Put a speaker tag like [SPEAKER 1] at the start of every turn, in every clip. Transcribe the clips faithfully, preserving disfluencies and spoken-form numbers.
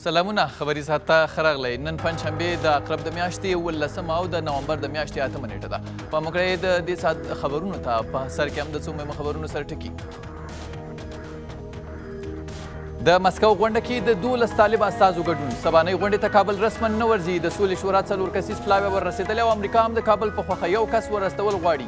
[SPEAKER 1] سلامونه خبري ساعت ته ښه راغلی. نن پنجشنبې د اقرب د میاشتې اوولسمه او د نومبر د میاشتې اتمه نیټه ده. په موږ د دې ساعت خبرونو ته په سر کې هم د څو مهمو خبرونو سره ټکي. د مسکو غونډه کې د دولس طالب استازو ګډون. سبانۍ غونډې ته کابل رسما نه ورځي. د سولې شورا څلور کسیز پلاوی وررسېدلی او امریکا هم د کابل په خوښه یو کس ورستول غواړي.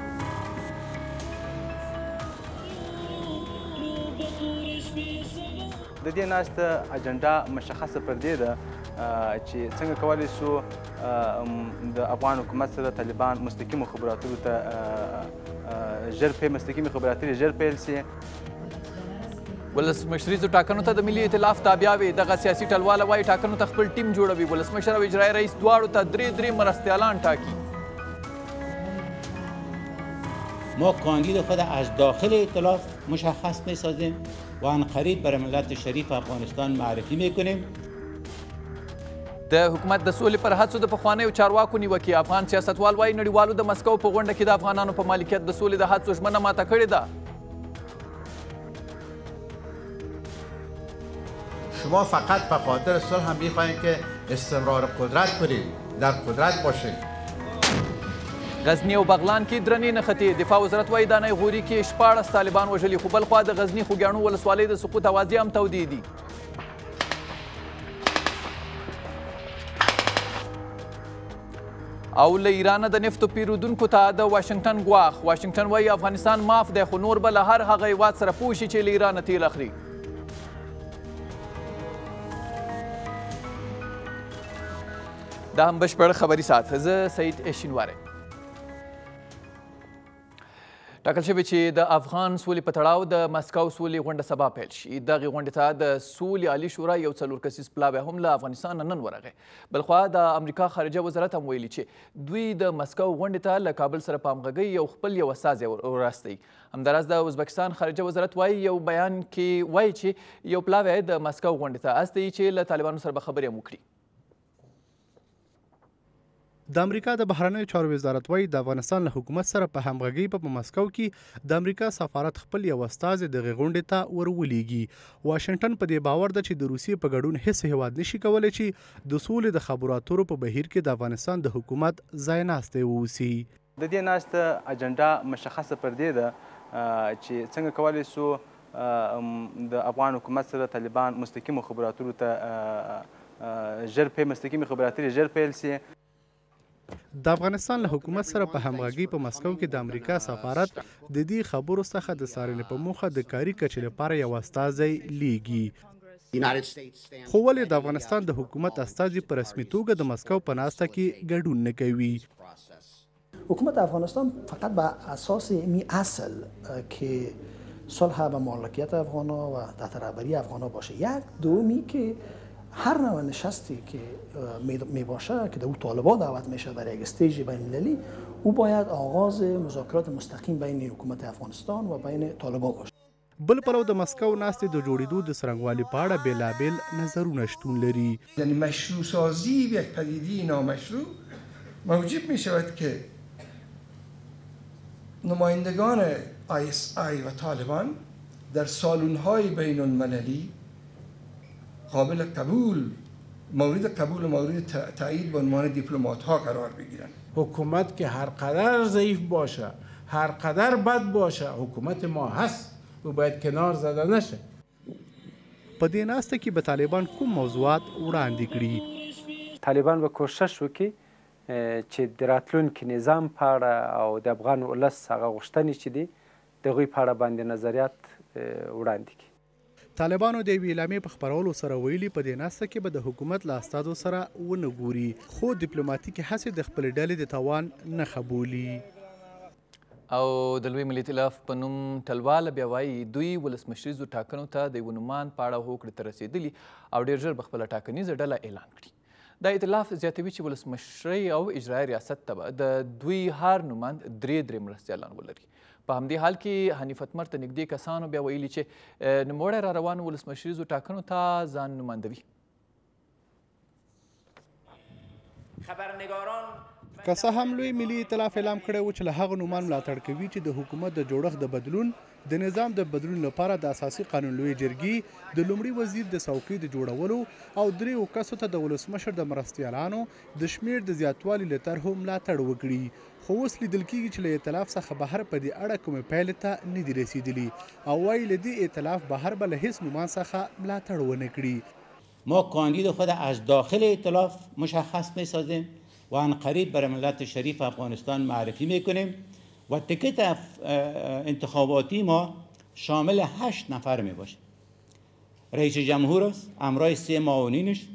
[SPEAKER 2] د دې ناسته اجنډا مشخصه پر دې ده چې څنګه کولی سو د افغان حکومت سره طالبان مستقیمو خبراتو ته ژر پی مستقیمي خبراتي ژر پیل سي.
[SPEAKER 1] ولسمشریزو ټاکنو ته د ملي ائتلاف تابعه وي. دغه سیاسي ټلواله وایي ټاکنو ته خپل ټیم جوړوي. ولسمشر او اجرایي رئیس دواړو ته درې درې مرستیالان ټاکي.
[SPEAKER 3] ما کاندید خود از داخل ائتلاف مشخص می‌سازیم و آن قریب برای ملت شریف افغانستان معرفی می‌کنیم.
[SPEAKER 1] د حکومت د سولې پر هڅو د پخوانیو چارواکو نیوکې. افغان سیاستوال وایي نړیوالو د مسکو په غونډه کې د افغانانو په مالکیت د سولې د هڅو ژمنه ماته کړې ده.
[SPEAKER 4] شما فقط به خاطر صلح هم می‌خواهید که استمرار قدرت کنید، در قدرت باشید.
[SPEAKER 1] غزنی او بغلان کې درنې نښتې. دفاع وزارت وایي دانۍ غوري کې شپاړس طالبان وژلي، خو بل خوا د غزني خوږیاڼو ولسوالۍ د سقوط اوازې هم تودې دي. او له ایرانه د نفتو پیرودونکو ته د واشنګټن ګواښ. واشنګټن وایي افغانستان معاف دی، خو نور به له هر هغه هیواد سره پوه شي چې له ایرانه تیل اخلي. دا هم بشپړ خبري ساعت. زه سعید شینواری. ټاکل شوې چې د افغان سولې په تړاو د مسکو سولې غونډه سبا پیل شي. دغې غونډې ته د سولې عالي شورا یو څلور کسیز پلاوی هم له افغانستان نن ورغی. بلخوا د امریکا خارجه وزارت هم ویلي چې دوی د مسکو غونډې ته له کابل سره په همغږۍ یو خپل یو استازی وراستی. همداراز د ازبکستان خارجه وزارت وایي یو بیان کې وایي چې یو پلاوی د مسکو غونډې ته استوي چې له طالبانو سره به خبرې هم وکړي.
[SPEAKER 5] د امریکا د بهرنیو چارو وزارت وایي د افغانستان له حکومت سره په همغږۍ په مسکو کې د امریکا سفارت خپل یو استازی دغې غونډې ته ورولېږي. واشنګټن په دې باور ده چې د روسیې په ګډون هیڅ هیواد نشي کولی چې د سولې د خبرو اترو په بهیر کې د افغانستان د حکومت ځای ناستی واوسي.
[SPEAKER 2] د دې ناسته اجنډا مشخصه پر دې ده چې څنګه کولی سو د افغان حکومت سره طالبان مستقیمو خبراتو ته ژر پی مستقیمي خبراتي ژر پیل سي.
[SPEAKER 5] د افغانستان له حکومت سره په همغږۍ په مسکو کې د امریکا سفارت د دې خبرو څخه د څارنې په موخه د کاري کچې لپاره یو استازی لیږي. خو ولې د افغانستان د حکومت استازي په رسمي توګه د مسکو په ناسته کې ګډون نه کوي؟
[SPEAKER 6] حکومت افغانستان فقط به اساس می اصل که صلح و مالکیت افغانا و تحت رهبری افغانا باشه. یک دومی که هر نوع نشستی که می باشه که در او طالبان دعوت میشه برای یک استیج بین المللی، او باید آغاز مذاکرات مستقیم بین حکومت افغانستان و بین طالبان باشه.
[SPEAKER 5] بل پلو د مسکو ناستې د جوړېدو د څرنګوالي په اړه بېلابېل نظرونه شتون لري.
[SPEAKER 7] یعنی مشروع سازی یک پدیده نامشروع موجب می شود که نمایندگان آی اس آی و طالبان در سالن‌های بین المللی قابل قبول مورد قبول و مورد تایید به عنوان دیپلمات ها قرار بگیرن.
[SPEAKER 8] حکومت که هر قدر ضعیف باشه، هر قدر بد باشه، حکومت ما هست و باید کنار زده نشه.
[SPEAKER 5] په دې ناسته کې به طالبان کوم موضوعات وړاندې کړي؟
[SPEAKER 2] طالبان به کوشش وکړي چې د راتلونکي نظام په اړه او د افغان ولس هغه غوښتنې چې دي د هغوی په اړه باندې نظریات وړاندې کړي.
[SPEAKER 5] طالبانو د یوې اعلامیې په خپرولو سره ویلي په دې ناسته کې به د حکومت له استازو سره ونه ګوري، خو ډیپلوماتیکې هڅې د خپلې ډلې د توان نښه بولي.
[SPEAKER 1] او د لوی ملي ائتلاف په نوم ټلواله بیا وایي دوی ولسمشریزو ټاکنو ته د یوه نومان په اړه هوکړې ته رسېدلي او ډېر ژر به خپله ټاکنیزه ډله اعلان کړي. دا ائتلاف زیاتوي چې ولسمشرۍ او اجرایي ریاست ته به د دوی هر نوماند درې درې مرستیالان ولري. په همدې حال کې حنیف اتمر ته نږدې کسانو بیا ویلي چې نوموړی را روانو ولسمشریزو ټاکنو ته ځان نمایندوي.
[SPEAKER 9] خبرنگاران
[SPEAKER 5] که څه هم لوی ملي ائتلاف اعلام کړی و چې له هغه نومان ملاتړ کوي چې د حکومت د جوړښت د بدلون د نظام د بدلون لپاره د اساسي قانون لوی جرګې د لومړي وزیر د څوکۍ د جوړولو او دریو کسو ته د ولسمشر د مرستیالانو د شمیر د زیاتوالي له طرحو ملاتړ وکړي. خو اوس لیدل کېږي چې له ائتلاف څخه بهر په دې اړه کومې پایلې ته نه دي رسېدلي او وایي له دې ائتلاف بهر به له هېڅ نومان څخه ملاتړ ونه کړي.
[SPEAKER 3] ما کاندید خود از داخل ائتلاف مشخص می‌سازیم و عن قریب برای ملت شریف افغانستان معرفی میکنیم و تکت انتخاباتی ما شامل هشت نفر می باشه. رئیس جمهور است همراه سه معاونینش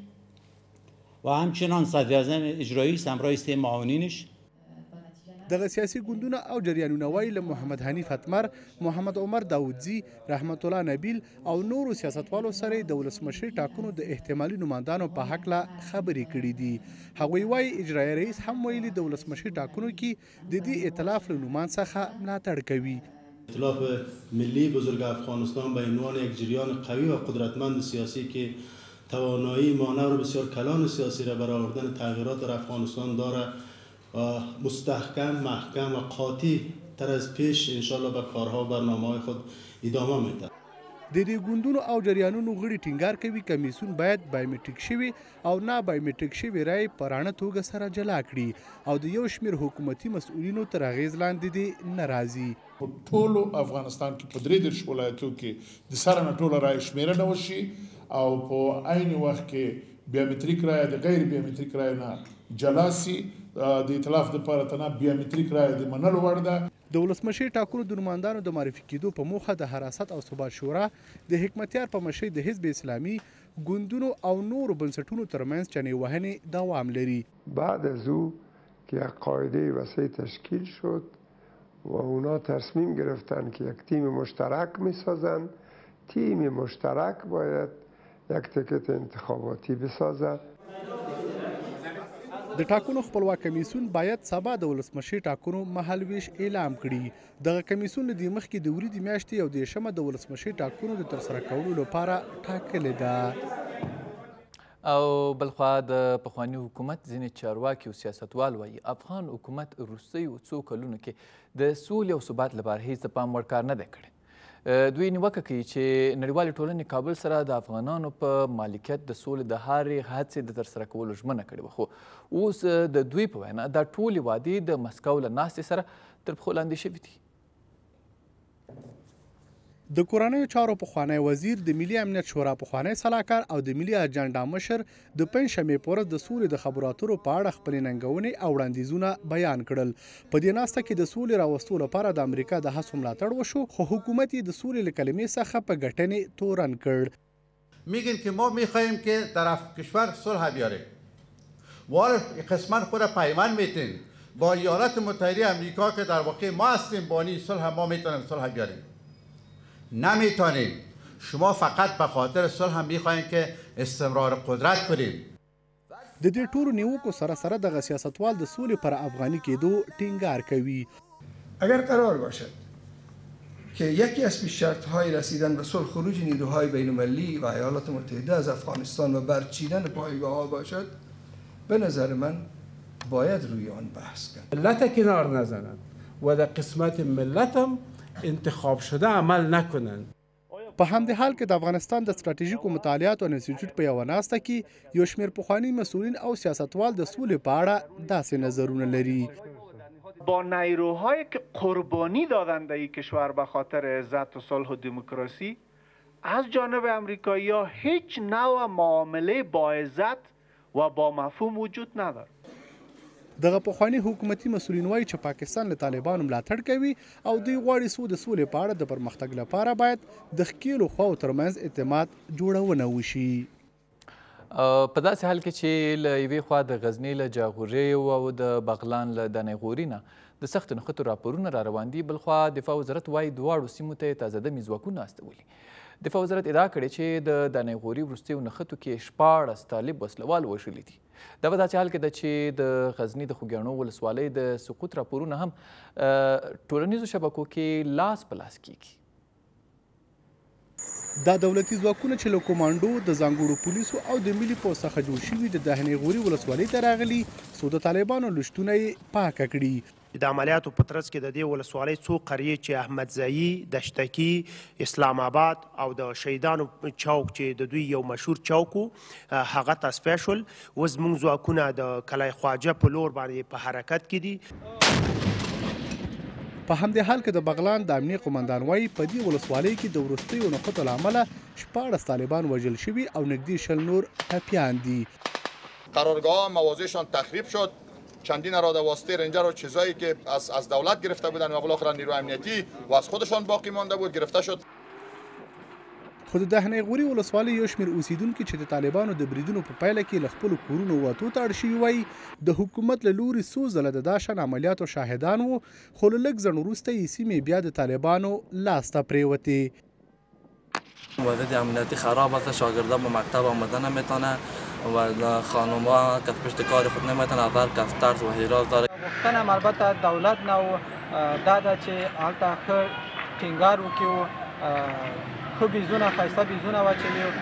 [SPEAKER 3] و همچنان صدراعظم اجرایی است همراه سه معاونینش.
[SPEAKER 5] دغه سیاسي ګوندونه او جریانونه وایي له محمد حنیف اتمر، محمد عمر داودزي، رحمت الله نبیل او نورو سیاستوالو سره د ولسمشري ټاکنو د احتمالي نمایندانو په هکله خبرې کړي دي. هغوی وایي اجرایي رئیس هم ویلي د ولسمشري ټاکنو کې د دې ائتلاف له نومان څخه ملاتړ کوي.
[SPEAKER 9] ائتلاف ملی بزرگ افغانستان به عنوان یک جریان قوی و قدرتمند سیاسی که توانایی مانور بسیار کلان سیاسی را برای آوردن تغییرات در افغانستان داره مستحکم محکم و قاطع تر از پیش انشالله به کارها و برنامه‌های خود ادامه میده.
[SPEAKER 5] د دې ګوندونو او جریانونو غړي ټینګار کوي کمیسیون باید بایومټریک شوي او نه بایومټریک شوي رای په رانه توګه سره جلا کړي او د یو شمېر حکومتي مسؤلینو تر اغېز لاندې دي نه راځي.
[SPEAKER 10] په ټولو افغانستان کې په درې دېرش ولایتو کې د سره نه ټوله رای شمېرنه وشي او په عین وخت کې بیومټریک رای د غیر بیومټریک رای نه جلا سي. د ائتلاف لپاره تنه بیومټریک رای د منلو وړ ده.
[SPEAKER 5] د ولسمشري ټاکنو د نمایندانو د معرفي کېدو په موخه د حراست او ثبات شورا د حکمتیار په مشرۍ د حزب اسلامي ګوندونو او نورو بنسټونو ترمنځ چنې وهنې دوام لري.
[SPEAKER 11] بعد از او که یک قاعده وسیع تشکیل شد و اونا تصمیم گرفتن که یک تیم مشترک میسازن. تیم مشترک باید یک تکت انتخاباتی بسازد.
[SPEAKER 5] د ټاکنو خپلواک کمیسیون باید سبا د ولسمشري ټاکنو مهالویش اعلام کړي. دغه کمیسیون له دې مخکې د وریځې میاشتې او دېرشمه د ولسمشري ټاکنو د ترسره کولو لپاره ټاکلې ده.
[SPEAKER 1] او بلخوا د پخواني حکومت ځینې چارواکي او سیاستوال وایي افغان حکومت وروستیو څو کلونو کې د سولې او ثبات لپاره هېڅ د پام وړ کار نه دی کړی. دوی نیوکه کوي چې نړیوالې ټولنې کابل سره د افغانانو په مالکیت د سولې د هرې هڅې د ترسره کولو ژمنه کړې وه، خو اوس د دوی په وینا دا ټولې وعدې د مسکو له ناستې سره تر پښو لاندې شوي دي.
[SPEAKER 5] د کورنیو چارو پخوانی وزیر، د ملي امنیت شورا پخوانی سلاکار او د ملي اجنډا مشر د پنجشنبې په ورځ د سولې د خبرو اترو په اړه خپلې ننګونې او وړاندیزونه بیان کړل. په دې ناسته کې د سولې راوستو لپاره د امریکا د هڅو ملاتړ وشو، خو حکومت یې د سولې له کلمې څخه په ګټنې تورن کړ.
[SPEAKER 4] میگن که ما میخواهیم که در کشور صلح بیاریم. وارد قسما خود پیمان میتین با ایالات متحده امریکا که در واقع ما هستیم بانی صلح، ما میتونیم صلح بیاریم. نمیتونیم. شما فقط به خاطر صلح هم میخواهید که استمرار قدرت کنید.
[SPEAKER 5] د دې ټولو نیوکو سره سره دغه سیاستوال د سولې پر افغاني کېدو ټینګار کوي.
[SPEAKER 7] اگر قرار باشد که یکی از پیش شرط‌های رسیدن به صلح خروج نیروهای بین‌المللی و ایالات متحده از افغانستان و برچیدن پایگاه‌ها باشد، به نظر من باید روی آن بحث کرد.
[SPEAKER 8] ملت کنار نزنند و در قسمت ملتم انتخاب شده عمل نکنند.
[SPEAKER 5] په همدې حال کې د افغانستان د ستراتیژیکو مطالعاتو انسټیټیوټ په یوه ناسته کې یو شمېر پخواني مسؤلین او سیاستوال د سولې په اړه داسې نظرونه لري.
[SPEAKER 12] با نیروهایی که قربانی دادند در این کشور به خاطر عزت و صلح و دموکراسی از جانب امریکایی‌ها هیچ نوع معامله با عزت و با مفهوم وجود ندارد.
[SPEAKER 5] دغه پخواني حکومتي مسؤلین وایي چې پاکستان له طالبانو ملاتړ کوي او دوی غواړي څو د سولې په اړه د پرمختګ لپاره باید د ښکېلو خواو ترمنځ اعتماد جوړونه وشي.
[SPEAKER 1] په داسې حال کې چې له یوې خوا د غزني له جاغوریو او د بغلان له دانې غوري نه د سختو نښتو راپورونه را روان دي، بلخوا دفاع وزارت وایي دواړو سیمو ته یې تازه دمي ځواکونه استولي. دفاع وزارت ادعا کړې چې د دانې غوري وروستیو نښتو کې شپاړس طالب وسلوال وژلي دي. دا په داسې حال کې ده چې د غزني د خوږیاڼو ولسوالۍ د سقوط راپورونه هم ټولنیزو شبکو کې لاس په لاس کیږي.
[SPEAKER 5] دا دولتي ځواکونه چې له کومانډو د ځانګړو پولیسو او د ملي پوځ څخه جوړ شوي د دهنې غوري ولسوالۍ ته راغلي څو د طالبانو لشتونه یې پاکه کړي.
[SPEAKER 13] د عملیاتو په ترڅ کې د دې ولسوالۍ څو قریې چې احمدزایي، دشتکي، اسلام آباد او د شهیدانو چوک چې د دوی یو مشهور چوک و هغه تصفیه شول. اوس زموږ ځواکونه د کلی خواجه په لور باندې په حرکت کې دي.
[SPEAKER 5] په همدې حال کې د بغلان د امنیه قماندان وایي په دې ولسوالۍ کې د وروستیو نښتو له امله شپاړس طالبان وژل شوي او نږدې شل نور ټپیان دي.
[SPEAKER 14] قرارگاه موازیشان تخریب شد. چندین اراده واسطه رنجر و چیزایی که از از دولت گرفته بودن و بالاخره نیروی امنیتی و از خودشان باقی مانده بود گرفته شد.
[SPEAKER 5] خو د دهنې غوري ولسوالۍ یو شمېر اوسیدونکي چې د طالبانو د بریدونو په پایله کې له خپلو کورونو وتو ته اړ شوي وایي د حکومت له لوري څو ځله د دا شان عملیاتو شاهدان وو، خو له لږ ځنډ وروسته یې سیمې بیا د طالبانو لاس ته پرېوتې.
[SPEAKER 15] وضعیت امنیتی خراب است، شاگردان به مکتب آمدن نمیتونه و خانم‌ها که پشت کار خود نمیتونه، اول که ترس و حراس داره.
[SPEAKER 16] غوښتنه البته دولت نه و دا ده چې هلته ښه ټینګار وکړي، ښه بیزونه ښایسته بیزونه واچوي.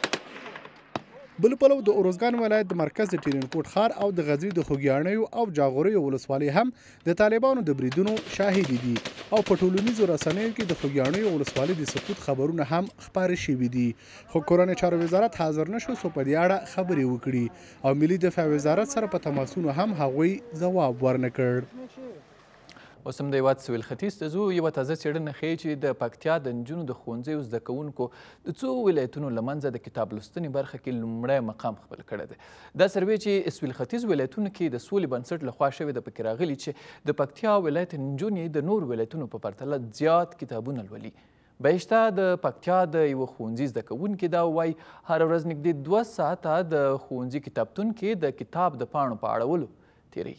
[SPEAKER 5] بل پلو د اروزګان ولایت د مرکز د ټیرینکوټ ښار او د غزني د خوږیاڼیو او جاغوریو ولسوالۍ هم د طالبانو د بریدونو شاهدي دي او په ټولنیزو رسنیو کې د خوږیاڼیو ولسوالۍ د سقوط خبرونه هم خپاره شوي دي. خو کورنۍ چارو وزارت حاضر نشو څو په دې اړه خبرې وکړي او ملي دفاع وزارت سره په تماسونو هم هغوی ځواب ورنه کړ.
[SPEAKER 1] اوس هم د هېواد سویل ختیځ ته ځو. یوه تازه څېړنه ښیي چې د پکتیا د نجونو د ښوونځیو زده کوونکو د څو ولایتونو له منځه د کتاب لوستنې برخه کې لومړی مقام خپل کړی دی. دا سروې چې سویل ختیځ ولایتونو کې د سولې بنسټ لخوا شوې ده پکې راغلي چې د پکتیا ولایت نجونې د نور ولایتونو په پرتله زیات کتابونه لولي. بهشته د پکتیا د یوه ښوونځي زده کوونکي دا وایي هره ورځ نږدې دوه ساعته د ښوونځي کتابتون کې د کتاب د پاڼو په اړولو تېروي.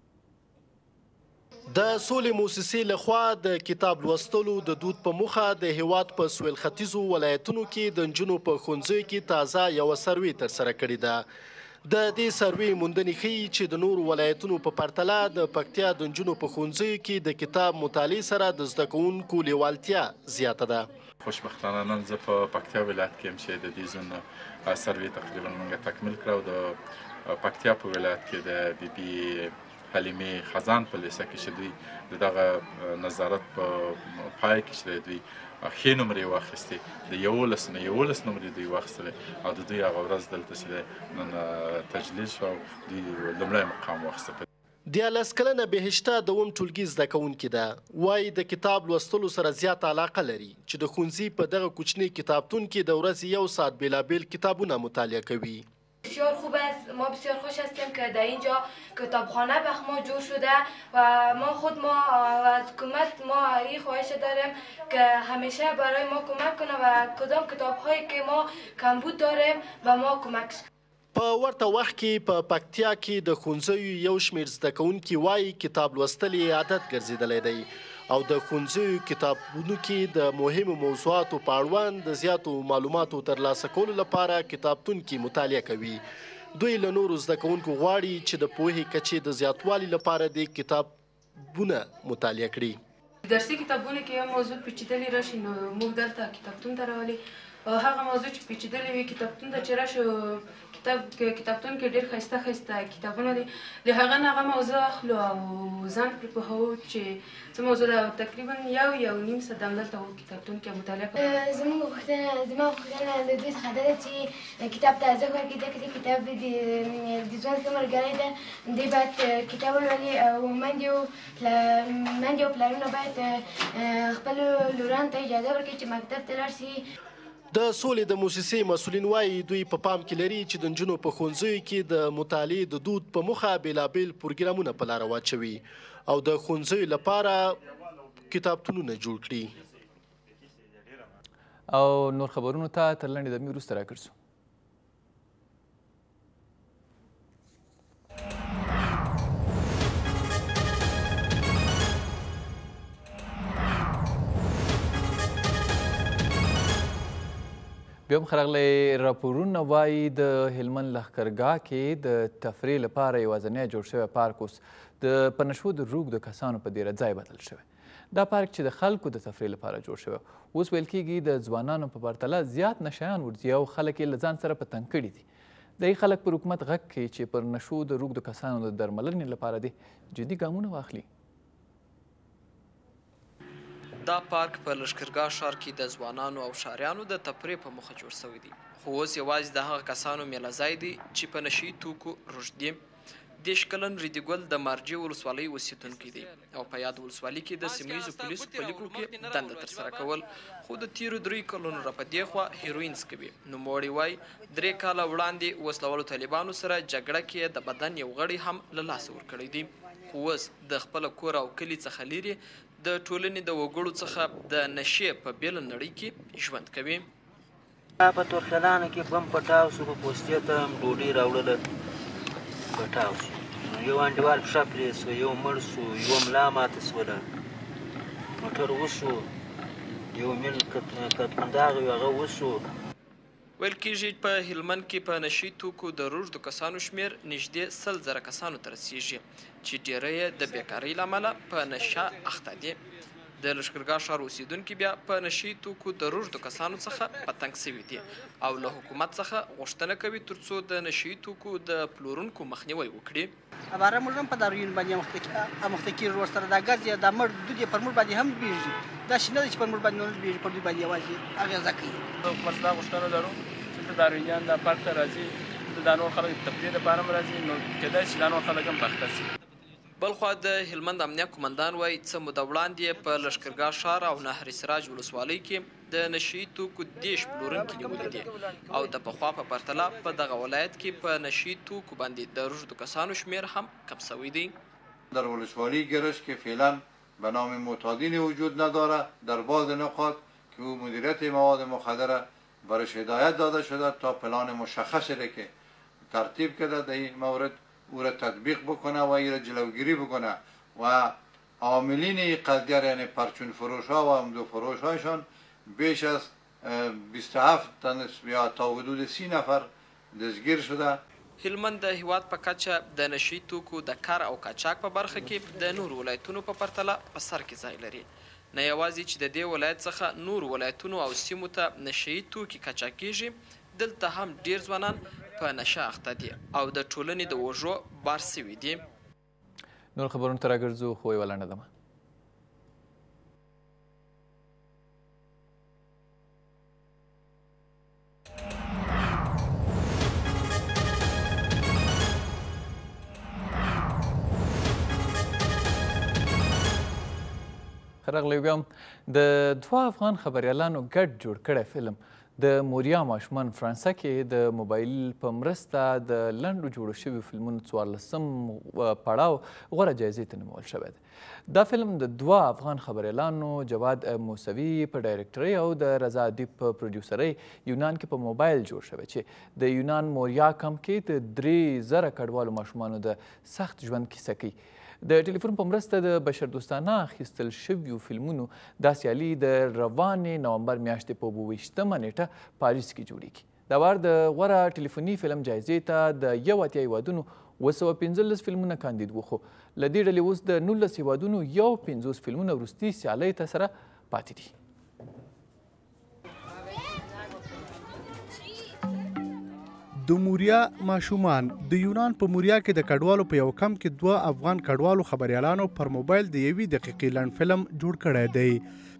[SPEAKER 17] د سولې موسسې لخوا د کتاب لوستلو د دود په موخه د هیواد په سویل ختیځو ولایتونو کې د نجونو په ښوونځیو کې تازه یوه سروې ترسره کړې ده. د دې سروې موندنې ښیي چې د نورو ولایتونو په پرتله د پکتیا د نجونو په ښوونځیو کې د کتاب مطالعې سره د زده کوونکو لیوالتیا زیاته ده.
[SPEAKER 18] خوشبختانه نن زه په پکتیا ولایت کې یم چې د دې زون سروې تقریبا موږ تکمیل کړه او د پکتیا په ولایت کې د بي بي حلیمې خزان په لیسه کې چې دوی د دغه نظارت په پای کې چې دوی ښې نمرې واخیستې، د یولس نه یولس نمرې دوی واخیستلې او د دوی هغه ورځ دلته چې نن تجلیل شو او دوی لومړی مقام واخیسته.
[SPEAKER 17] دیارلس کلنه بهشته د اووم ټولګي زده کوونکې ده. وایي د کتاب لوستلو سره زیاته علاقه لري چې د ښوونځي په دغه کوچني کتابتون کې د ورځې یو ساعت بېلابېل کتابونه مطالعه کوي.
[SPEAKER 19] بسیار خوب است. ما بسیار خوش هستیم که در اینجا کتابخانه به ما جور شده و ما خود ما از حکومت ما این خواهش داریم که همیشه برای ما کمک کنه و کدام کتاب هایی که ما کمبود داریم و ما کمک کنه.
[SPEAKER 17] په ورته وخت کې په پکتیا کې د ښوونځیو یو شمېر زده کوونکي وایي کتاب لوستل یې عادت ګرځېدلی دی او د ښوونځیو کتابونو کې د مهمو موضوعاتو په اړوند د زیاتو معلوماتو ترلاسه کولو لپاره کتابتون کې مطالعه کوي. دوی له نورو زده کوونکو غواړي چې د پوهې کچې د زیاتوالي لپاره د کتابونه مطالعه کړي.
[SPEAKER 20] درسي کتابونه کې یو موضوع پیچیدلی راشي نو موږ دلته کتابتون ته راولي. هغه موضوع چې پیچیدلی وي کتابتون ته چې راشو کتاب کتابتون کې ډېر ښایسته ښایسته کتابونه دي، له هغه نه هغه موضوع اخلو او ځان پرې پوهوو چې څه موضوع ده. تقریبا یو یو نیم ساعت همدلته وو کتابتون کې مطالعه کوو.
[SPEAKER 21] زموږ غوښتنه زما غوښتنه د دوی څخه دا ده چې کتاب ته ارزښت ورکړي، ځکه چې کتاب د ژوند ښه ملګری ده. دوی باید کتاب ولولي او میندې او پلرونه باید خپلو لورانو ته اجازه ورکړي چې مکتب ته لاړ شي.
[SPEAKER 17] د سولې د موسسې مسؤلین وایي دوی په پام کې لري چې د نجونو په ښوونځیو کې د مطالعې د دود په موخه بېلابېل پروګرامونه په لاره واچوي او د ښوونځیو لپاره کتابتونونه جوړ کړي.
[SPEAKER 1] او نور خبرونو ته تر لنډې دمې وروسته راګرځو. بیا هم ښراغلی راپورونه وایي د هلمند لښکرګاه کې د تفریح لپاره یوازینی جوړ شوی پارک اوس د په نشو د روږدو کسانو په ډېره ځای بدل شوی. دا پارک چې د خلکو د تفریح لپاره جوړ شوی اوس ویل کېږي د ځوانانو په پرتله زیات نشیان ورځي او خلک یې له ځان سره په تنګ کړي دي دغه خلک پر حکومت غږ کوي چې پر نشو د روږدو کسانو د درملنې لپاره دي جدي ګامونه واخلي.
[SPEAKER 6] دا پارک په لښکرګاه ښار کې د ځوانانو او ښاریانو د تفریح په موخه جوړ شوی دی، خو اوس یوازې د هغه کسانو میله ځای دی چې په نشي توکو روږد دي. دېرش کلن ریډي ګل د مارجې ولسوالۍ اوسېدونکی دی او په یاد ولسوالۍ کې د سیمه ییزو پولیسو په لیکو کې دنده ترسره کول، خو د تیرو دریو کلونو راپدې خوا هیروین څکوي. نوموړی وایي درې کاله وړاندې وسلوالو طالبانو سره جګړه کې د بدن یو غړی هم له لاسه ورکړی دی، خو اوس د خپله کور او کلي څخه لیرې د ټولنې د وګړو څخه د نشې په بېله نړۍ کې ژوند کوي.
[SPEAKER 22] په تورخیلانو کې بم پټاو شو، په پوستې ته هم ډوډۍ راوړله پټاو شو، یو انډیوال پښه پرې شوه، یو مړ شو، یوه ملا ماته شوله، موټر وشو، یو میل کتمنداغ یو هغه وشو.
[SPEAKER 6] ویل کېږي په هلمند کې په نشي توکو د روږدو کسانو شمېر نږدې سل زره کسانو ته رسیږي چې ډېری یې د بېکارۍ له امله په نشه اخته دي. د لښکرګاه ښار اوسېدونکي بیا په نشي توکو د روږدو کسانو څخه په تنګ سوي دي او له حکومت څخه غوښتنه کوي تر څو د نشي توکو د پلورونکو مخنیوی وکړي.
[SPEAKER 23] اباره موږ هم په داروین باندې مخته کېږو ورسره دا ګاز یې دا مړ دود یې پر موږ باندې هم لوېږي، داسې نه ده چې پر موږ باندې نه لوېږي، پر دوی باندې یوازې اغېزه کوي.
[SPEAKER 24] حکومت دا غوښتنه لرو چې د داروینیان دا پارک ته راځي، د دا نور خلک د تفریح لپاره هم راځي، نو کېدای شي دا نور خلک هم بخته شي.
[SPEAKER 6] بلخوا د هلمند امنیه قمندان وایي څه موده وړاندې په لښکرګاه ښار او نهر سراج ولسوالۍ کې د نشي توکو دېرش پلورونکي نیولي دي او د پخوا په پرتله په دغه ولایت کې په نشي توکو باندې د روږدو کسانو شمېر هم کم شوی دی.
[SPEAKER 4] در ولسوالی گرش که فعلا به نام معتادین وجود ندارد، در بعض نقاط که او مدیریت مواد مخدر برش هدایت داده شده تا پلان مشخصی را که ترتیب کرده در این مورد او را تطبیق بکنه و این را جلوگیری بکنه و عاملین این قضیه یعنی پرچون فروش ها و عمدو فروش هایشان بیش از بیست و هفت تن یا تا حدود سی نفر دستگیر شده.
[SPEAKER 6] هلمند د هیواد په کچه د نشي توکو د کار او قاچاق په برخه کې د نور ولایتونو په پرتله په سر کې ځای لري. نه یوازې چې د دې ولایت څخه نور ولایتونو او سیمو ته نشي توکي قاچاق کېږي، دلته هم ډیر ځوانان په نشه اخته دي او د ټولنې د وژو بار سوي دي.
[SPEAKER 1] نور خبرونو ته راګرځو، خو یوه لنډه دمه. ښه راغلی بیا هم د دوه افغان خبریالانو ګډ جوړ کړی فلم د موریا ماشومان فرانسه کې د موبایل په مرسته د لنډو جوړو شویو فلمونو څوارلسم پړاو غوره جایزې ته نومول شوی دی. دا فلم د دوه افغان خبریالانو جواد موسوي په ډایرکټرۍ او د رضا ادیب په پروډیوسرۍ یونان کې په موبایل جوړ شوی چې د یونان موریا کمپ کې د درې زره کډوالو ماشومانو د سخت ژوند کیسه کوي. د ټلیفون په مرسته د بشردوستانه اخیستل شویو فلمونو دا سیالي د روانې نومبر میاشتې په اووه ویشتمه نیټه پاریس کې جوړیږي. دا وار د غوره ټلیفوني فلم جایزې ته د یو اتیا هیوادونو اووه سوه پنځلس فلمونه کاندید وو، خو له دې ډلې اوس د نولس هیوادونو یو پنځوس فلمونه وروستي سیالۍ ته سره پاتې دي.
[SPEAKER 5] د موریا ماشومان د یونان په موریا کې د کډوالو په یو کمپ کې دوه افغان کډوالو خبریالانو پر موبایل د یوې دقیقې لنډ فلم جوړ کړی دی.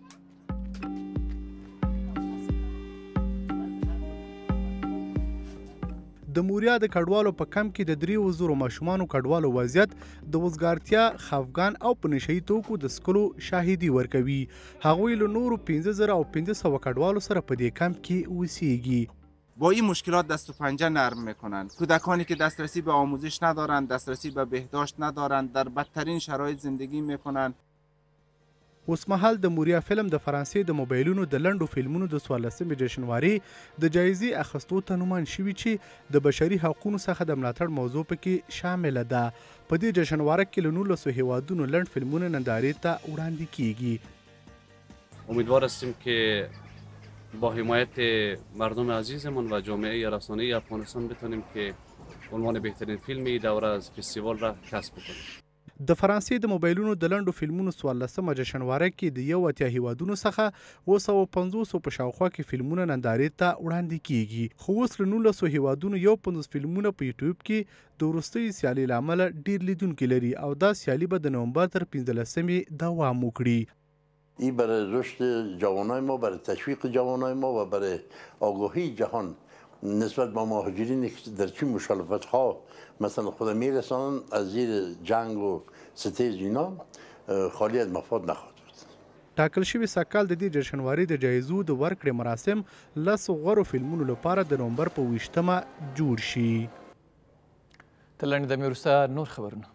[SPEAKER 5] د موریا د کډوالو په کمپ کې د دریو زرو ماشومانو کډوالو وضعیت د وزګارتیا، خفګان او په نشهیي توکو د څښلو شاهدي ورکوي. هغوی له نورو پنځه زره او پنځه سوه کډوالو سره په دې کمپ کې اوسیږي.
[SPEAKER 25] با این مشکلات دست و پنجه نرم میکنند. کودکانی که دسترسی به آموزش ندارند، دسترسی به بهداشت ندارند، در بدترین شرایط زندگی میکنند.
[SPEAKER 5] اوسمهال د موریا فلم د فرانسې د موبایلونو د لنډو فلمونو د څوارلسمې جشنواري د جایزې اخیستو ته نومان شوي چې د بشري حقونو څخه د ملاتړ موضوع پکې شامله ده. په دې جشنواره کې له نولسو هیوادونو لنډ فلمونه نندارې ته وړاندې کیږي.
[SPEAKER 26] امیدوار هستیم که با حمایت مردم عزیزمون و جامعه رسانه‌ای افغانستان بتونیم که عنوان بهترین فیلم این دوره از فستیوال را کسب بکنیم.
[SPEAKER 5] د فرانسې د موبایلونو د لنډو فلمونو څوارلسمه جشنواره کې د یو اتیا هیوادونو څخه اوه سوه پنځوسو په شاوخوا کې فلمونه نندارې ته وړاندې کیږي، خو اوس له نولسو هیوادونو یو پنځوس فلمونه په یوټیوب کې د وروستۍ سیالۍ له امله ډېر لیدونکي لري او دا سیالي به د نومبر تر پنځلسمې دوام وکړي.
[SPEAKER 2] این برای رشد جوانای ما، برای تشویق جوانای ما و برای آگاهی جهان نسبت به مهاجرینی که در چه مخالفت ها مثلا خود میرسانن از زیر جنگ و ستیز اینا خالی از مفاد نخواهد بود.
[SPEAKER 5] ټاکل شوي سږکال د دې جشنوارې د جایزو د ورکړې مراسم لسو غوره فلمونو لپاره د نومبر په ویشتمه جوړ شي.
[SPEAKER 1] تر لنډې دمې وروسته نور خبرونه.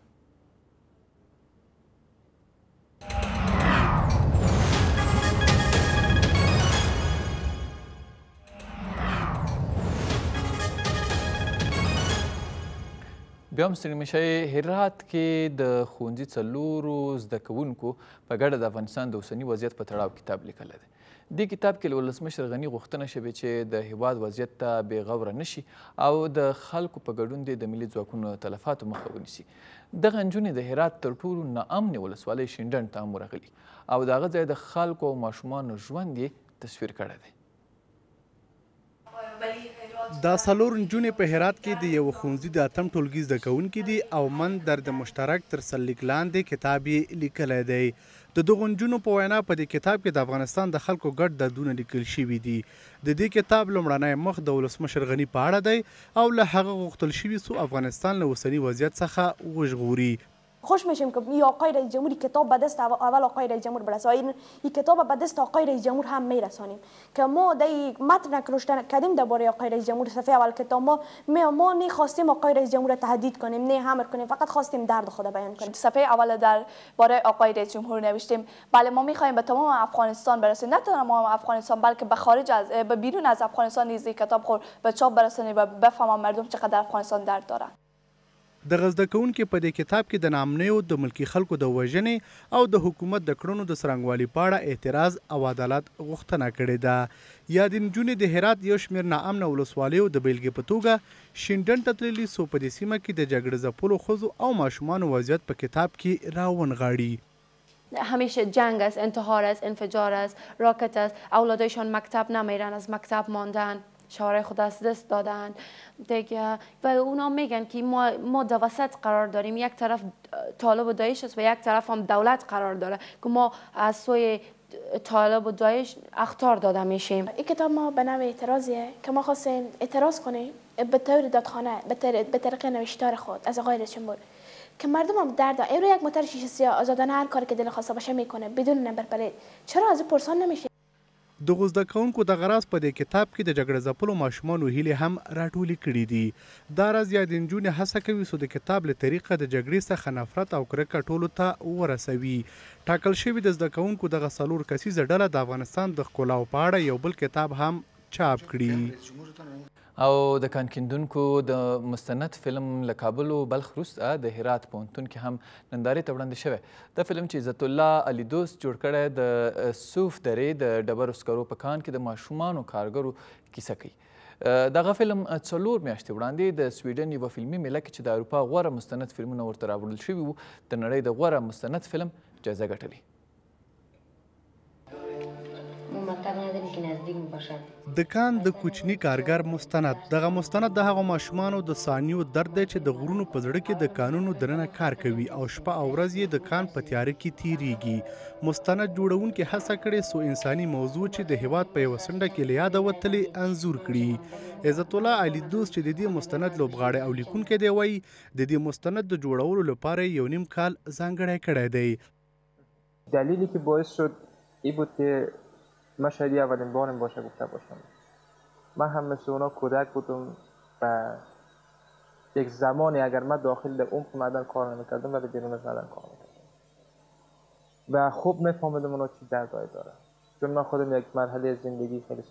[SPEAKER 1] بیا هم ستړي مه شئ. هرات کې د ښوونځي څلورو زده کوونکو په ګډه د افغانستان د اوسني وضعیت په تړاو کتاب لیکلی دی. دې کتاب کې له ولسمشر غني غوښتنه شوې چې د هیواد وضعیت ته بې غوره نه شي او د خلکو په ګډون دې د ملي ځواکونو تلفاتو مخه ونیسي. دغه نجونې د هرات تر ټولو ناامنې ولسوالۍ شینډنډ ته هم ورغلي او د هغه ځای د خلکو او ماشومانو ژوند یې تصویر کړی دی.
[SPEAKER 5] دا څلور نجونې په هرات کې د یو ښوونځي د اتم ټولګي زده کوونکي دي او من درد مشترک تر سرلیک لاندې کتاب یې لیکلی دی. د دغو نجونو په وینا په دې کتاب کې د افغانستان د خلکو ګډ دردونه لیکل شوي دي. د دې کتاب لومړنی مخ د ولسمشر غني په اړه دی او له هغه غوښتل شوي څو افغانستان له اوسني وضعیت څخه وژغوري.
[SPEAKER 3] خوش میشیم که این آقای رئیس جمهوری کتاب به دست اول آقای رئیس جمهور برسانیم، این کتاب به دست آقای رئیس جمهور هم میرسانیم که ما در متن نوشته کردیم درباره آقای رئیس جمهور صفحه اول کتاب ما ما نه خواستیم آقای رئیس جمهور تهدید کنیم، نه امر کنیم، فقط خواستیم درد خود بیان کنیم.
[SPEAKER 7] صفحه اول درباره آقای رئیس جمهور نوشتیم بله ما میخوایم به تمام افغانستان برسیم، نه تنها ما افغانستان بلکه به خارج از به بیرون از افغانستان نیز کتاب خود به چاپ برسانیم و بفهمم مردم چقدر افغانستان درد دارن.
[SPEAKER 5] د غزده کوونکي په دې کتاب کې د ناامنیو د ملکي خلکو د وژنې او د حکومت د کړنو د څرنګوالي په اړه اعتراض او عدالت غوښتنه کړې ده. یا د نجونې د هرات یو شمېر ناامنه ولسوالیو د بیلګې په توګه شینډنډ ته تللي څو په دې سیمه کې د جګړه ځپلو ښځو او ماشومانو وضعیت په کتاب کې راونغاړي.
[SPEAKER 7] همیشه جنگ است، انتحار است، انفجار است، راکت است، اولادشان مکتب نمیرن، از مکتب ماندن، شوهر خود از دست دادن دیگه و اونا میگن که ما ما در وسط قرار داریم، یک طرف طالب و داعش است و یک طرف هم دولت قرار داره که ما از سوی طالب و داعش اخطار داده میشیم.
[SPEAKER 21] این کتاب ما به نوع اعتراضیه که ما خواستیم اعتراض کنیم به طور دادخانه به طریق نوشتار خود از آقای رئیس جمهور که مردم هم درد دارن. امروز یک موتر شیشه سیاه آزادانه هر کاری که دل خواسته باشه میکنه بدون نمبر پلیت، چرا از پرسان نمیشه؟
[SPEAKER 5] د غزده کوونکو دغه راز په دې کتاب کې د جګړه ځپلو ماشومانو هیلې هم راټولې کړي دي. دا راز یا د نجونې هڅه کوي څو د کتاب له طریقه د جګړې څخه نفرت او کرکه ټولو ته ورسوي. ټاکل شوي د زده کوونکو دغه څلور کسیزه ډله د افغانستان د ښکلاو په اړه یو بل کتاب هم چاپ کړي.
[SPEAKER 1] او د کان کیندونکو د مستند فلم له کابل او بلخ وروسته د هرات پوهنتون کې هم نندارې ته وړاندې شوی. دا فلم چې عزت الله علي دوست جوړ کړی د صوف درې د ډبرو سکرو په کان کې د ماشومانو کارګرو کیسه کوي. دغه فلم څلور میاشتې وړاندې د سویډن یوه فلمي میله کې چې د اروپا غوره مستند فلمونه ورته راوړل شوي وو د نړۍ د غوره مستند فلم جایزه ګټلې.
[SPEAKER 5] د کان د کوچني کارګر مستند دغه مستند د هغو ماشومانو د ثانیو درد دی چې د غرونو په زړه کې د کانونو دننه کار کوي او شپه او ورځ یې د کان په تیاره کې تیریږي. مستند جوړونکي هڅه کړې څو انساني موضوع چې د هیواد په یوه څنډه کې له یاده وتلې انځور کړي. عزت الله علي دوست چې د دې مستند لوبغاړی او لیکونکی دی وایي د دې مستند د جوړولو لپاره یو نیم کال ځانګړی کړی دی.
[SPEAKER 9] دلیلی که باعث شد این بود که من شاید اولین بارم باشه گفته باشم. من هم مثل اونا کودک بودم و یک زمانی اگر من داخل در عمق معدن کار نمیکردم ولی بیرون از معدن کار میکردم و خوب میفهمیدم اونا چی دردهایی دارن. چون من خودم یک مرحله زندگی خیلی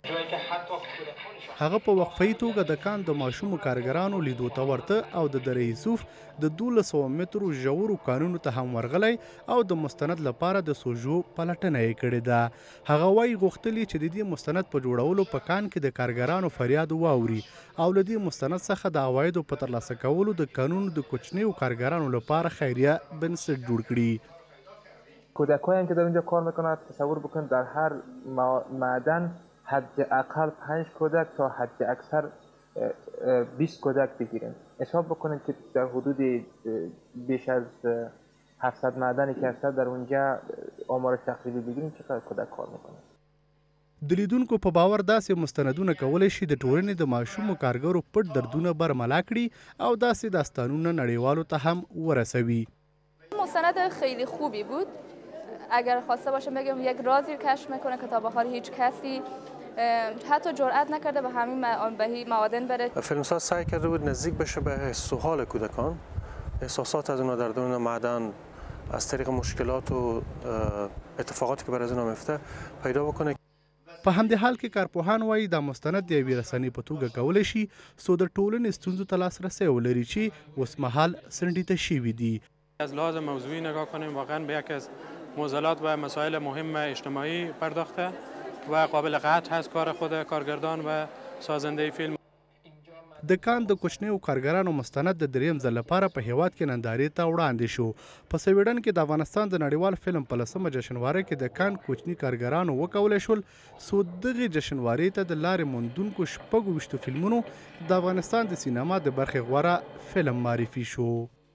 [SPEAKER 5] هغه په وقفه‌ای توګه د کان د ماشومو کارګرانو لیدو ته ورته او د دره یوسف د دولس سوه مترو ژورو کانونو ته هم ورغلی او د مستند لپاره د سوژو پلټنه یې کړې ده. هغه وایي غوښتلي چې د دې مستند په جوړولو په کان کې د کارګرانو فریاد واوري او له دې مستند څخه د عوایدو په ترلاسه کولو د کانونو د کوچنیو کارګرانو لپاره خیریه بنسټ جوړ کړي.
[SPEAKER 9] کودکایی هم که در اونجا کار میکنند تصور بکنید در هر معدن حداقل پنج کودک تا حد اکثر بیست کودک بگیریم. حساب بکنید که در حدود بیش از هفتصد معدنی که هست در اونجا آمار تقریبی بگیریم چقدر کودک کار میکنند.
[SPEAKER 5] د لیدونکو په باور داسې مستندونه کولی شي د ټولنې د ماشومو کارګرو پټ دردونه برملا کړي او داسې داستانونه نړیوالو ته هم ورسوي.
[SPEAKER 8] مستند خیلی خوبی بود. اگر خواسته باشم بگم یک رازی کشف میکنه که تا به حال هیچ کسی حتی جرئت نکرده به همین به معادن بره.
[SPEAKER 10] فیلمساز سعی کرده بود نزدیک بشه به حس و حال کودکان، احساسات از اونها در درون معدن از طریق مشکلات و اتفاقاتی که بر از اونها میفته پیدا بکنه.
[SPEAKER 5] په همدې حال کې کارپوهان وایي دا مستند د یوې رسنۍ په توګه کولی شي څو د ټولنې ستونزو ته لاسرسی ولري چې اوسمهال سنډیته شوي دي.
[SPEAKER 11] از لحاظ موضوعی نگاه کنیم واقعا به یکی از معضلات و مسائل مهم اجتماعی پرداخته و قابل قطع هست کار خود کارگردان و سازنده فیلم.
[SPEAKER 5] د کان د کوچنیو کارګرانو مستند د دریم ځل لپاره په هیواد کې نندارې ته وړاندې شو. په سویډن کې د افغانستان د نړیوال فلم په لسمه جشنواره کې د کان کوچني کارګرانو وکولی شول څو دغې جشنوارې ته د لارې موندونکو شپږ ویشتو فلمونو د افغانستان د سینما د برخې غوره فلم معرفي شو.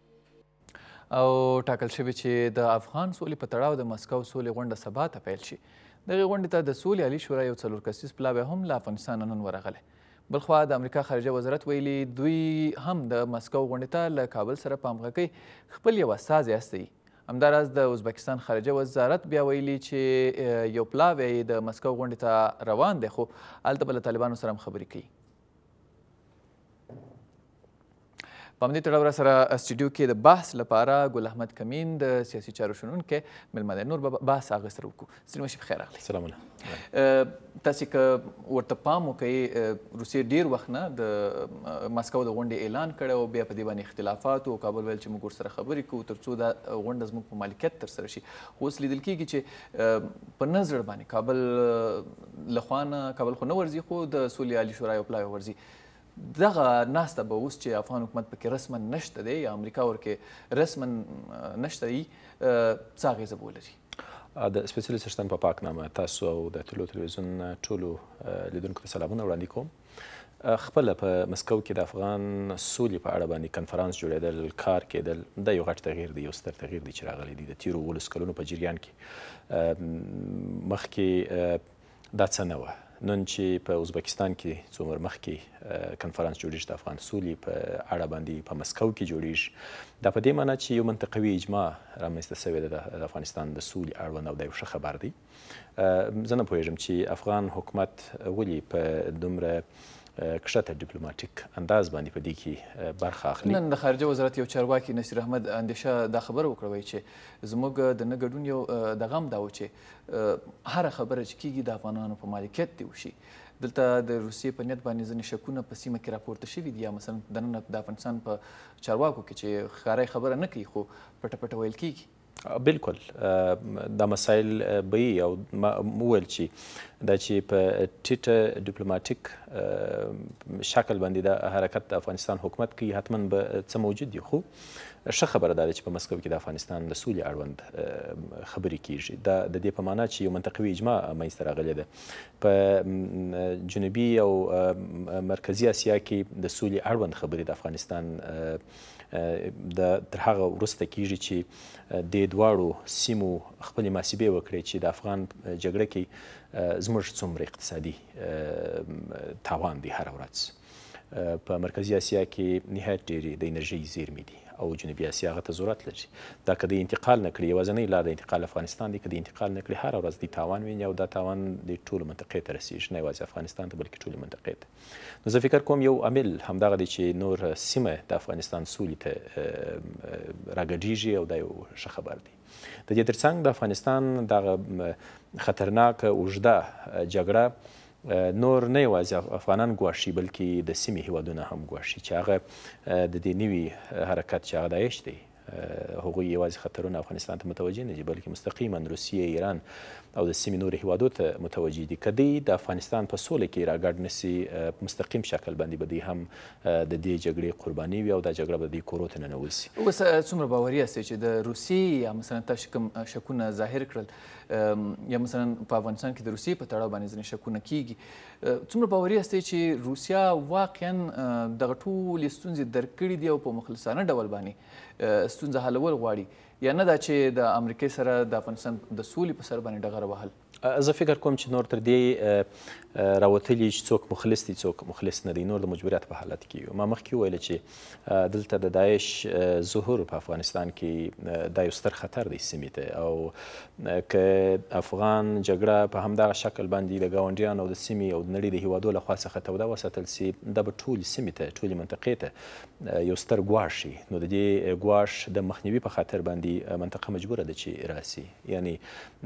[SPEAKER 1] او ټاکل شوي چې د افغان سولې په تړاو د مسکو سولې غونډه سبا ته پیل شي. دغې غونډې ته د سولې عالي شورا یو څلور کسیز پلاوی هم له افغانستان نن ورغلی. بلخوا د امریکا خارجه وزارت ویلي دوی هم د مسکو غونډې ته له کابل سره په همغږۍ خپل یو استازی استوي. همداراز د ازبکستان خارجه وزارت بیا ویلي چې یو پلاوی د مسکو غونډې ته روان دی خو هلته به له طالبانو سره هم خبرې کوي. په همدې تړاو راسره اسټوډیو کې د بحث لپاره ګل احمد کمین د سیاسي چارو شنونکی مېلمه دی. نور به بحث هغه سره وکړو. سلیم شي بخیر راغلی.
[SPEAKER 12] سلامونه.
[SPEAKER 1] تاسې که ورته پام وکړئ روسیې ډېر وخت نه د مسکو د غونډې اعلان کړی او بیا په دې باندې اختلافات او کابل ویل چې موږ ورسره خبرې کوو تر څو دا غونډه زموږ په مالکیت ترسره شي. خو اوس لیدل کېږي چې په نه زړه باندې کابل له خوا نه کابل خو نه ورځي خو د سولې عالي شورا یو پلاوی ورځي. دغه ناسته به اوس چې افغان حکومت پکې رسما نشته دی یا امریکا ورکې رسما نشته دی څه اغېزه به ولري؟
[SPEAKER 12] د سپېڅلي څښتن په پاکنامه تاسو او د طلوع تلویزیون ټولو لیدونکو ته سلامونه وړاندې کوم. خپله په مسکو کې د افغان سولې په اړه باندې کنفرانس جوړېدل کار کېدل دا یو غټ تغییر دی، یو ستر تغییر دی چې راغلی دی د تېرو اوولسو کلونو په جریان کې. مخکې دا څه نه وه. نن چې په ازبکستان کې څو عمر مخکې کنفرانس جوړېږي د افغان سولې په اړه باندې په مسکو کې جوړېږي دا په دې معنی چې یو منطقوي اجماع رامنځته سوې ده د افغانستان د سولې اړوند او دا یو ښه خبر دی. زه نه پوهېږم چې افغان حکومت ولې په دومره کښته ډیپلوماټیک انداز باندې په دې کې برخه اخلي.
[SPEAKER 1] نن د خارجه وزارت یو چارواکي نصیر احمد اندیشه دا خبره وکړه چې زموږ د نه ګډون یو دغه هم دا و چې هره خبره چې کېږي د افغانانو په مالکیت دې وشي. دلته د روسیې په نیت باندې ځینې شکونه په سیمه کې راپورته شوي دي یا مثلا دننه د افغانستان په چارواکو کې چې ښکاره خبره نه کوي خو پټه پټه ویل کېږي.
[SPEAKER 12] بالکل دا مسایل به وي او ما وویل چې دا چې په ټیټه ډیپلوماټیک شکل باندې د حرکت د افغانستان حکومت کوي حتما به څه موجود دي خو ښه خبره دا ده چې په مسکو کې د افغانستان د سولې اړوند خبرې کیږي. دا د دې په معنا چې یو منطقوي اجماع منځته راغلی ده. په جنوبي او مرکزي اسیا کې د سولې اړوند خبرې د افغانستان د تر هغه وروسته کیږي چې د دواړو سیمو خپلې محاسبې وکړي چې د افغان جګړه کې زموږ څومره اقتصادي تاوان دی هره ورځ. په مرکزي اسیا کې نهایت ډېرې د انرژۍ زیرمې دي او جنوبي اسیا هغه ته ضرورت لري. دا که د انتقال نه کړي یوازینۍ لار د انتقال افغانستان دی، که د انتقال نه کړي هره ورځ دوی تاوان ویني او دا تاوان د ټولو منطقې ته رسېږي، نه یوازې افغانستان ته بلکې ټولې منطقې ته. نو زه فکر کوم یو عامل همدغه دی چې نور سیمه د افغانستان سولې ته راګډېږي او دا یو ښه خبر دی. د دې ترڅنګ د افغانستان دغه خطرناکه اوږده جګړه نور نه یوازې افغانان ګواښي بلکې د سیمې هیوادونه هم ګواښي چې هغه د دې نوي حرکت چې هغه داعش دی هغوی یوازې خطرونه افغانستان ته متوجه نه دي بلکې مستقیما روسیې، ایران او د سیمې نورو هیوادو ته متوجه دي. که دوی د افغانستان په سوله کې راګډ نه سي په مستقیم شکل باندې به دوی هم د دې جګړې قرباني وي او دا جګړه به دوی کورو ته ننوځي.
[SPEAKER 1] اوس څومره باوري یاستئ چې د روسیې یا مثلا تاسو کوم شکونه ظاهر کړل یا مثلا په افغانستان کې د روسیې په تړاو باندې ځینې شکونه کیږي، څومره باوري یاستئ چې روسیا واقعا دغه ټولې ستونزې درک کړي دي او په مخلصانه ډول باندې ستونزه حلول غواړي، یا نه دا چې د امریکې سره د افغانستان د سولې په سر باندې ډغره وهل؟
[SPEAKER 12] زه فکر کوم چې نور تر دې راوتلي چې څوک مخلص دي څوک مخلص نه دی، نور د مجبوریت په حالت کې. ما مخکې وویل چې دلته د داعش ظهور په افغانستان کې دا یو ستر خطر دی سیمې ته، او که افغان جګړه په همدغه شکل باندې د ګاونډیانو او د سیمې او د نړۍ د هیوادو لخوا څخه توده وساتل سي، دا به ټولې سیمې ته ټولې منطقې ته یو ستر ګواښ شي. نو د دې ګواښ د مخنیوي په خاطر باندې منطقه مجبوره ده چې راسي، یعنی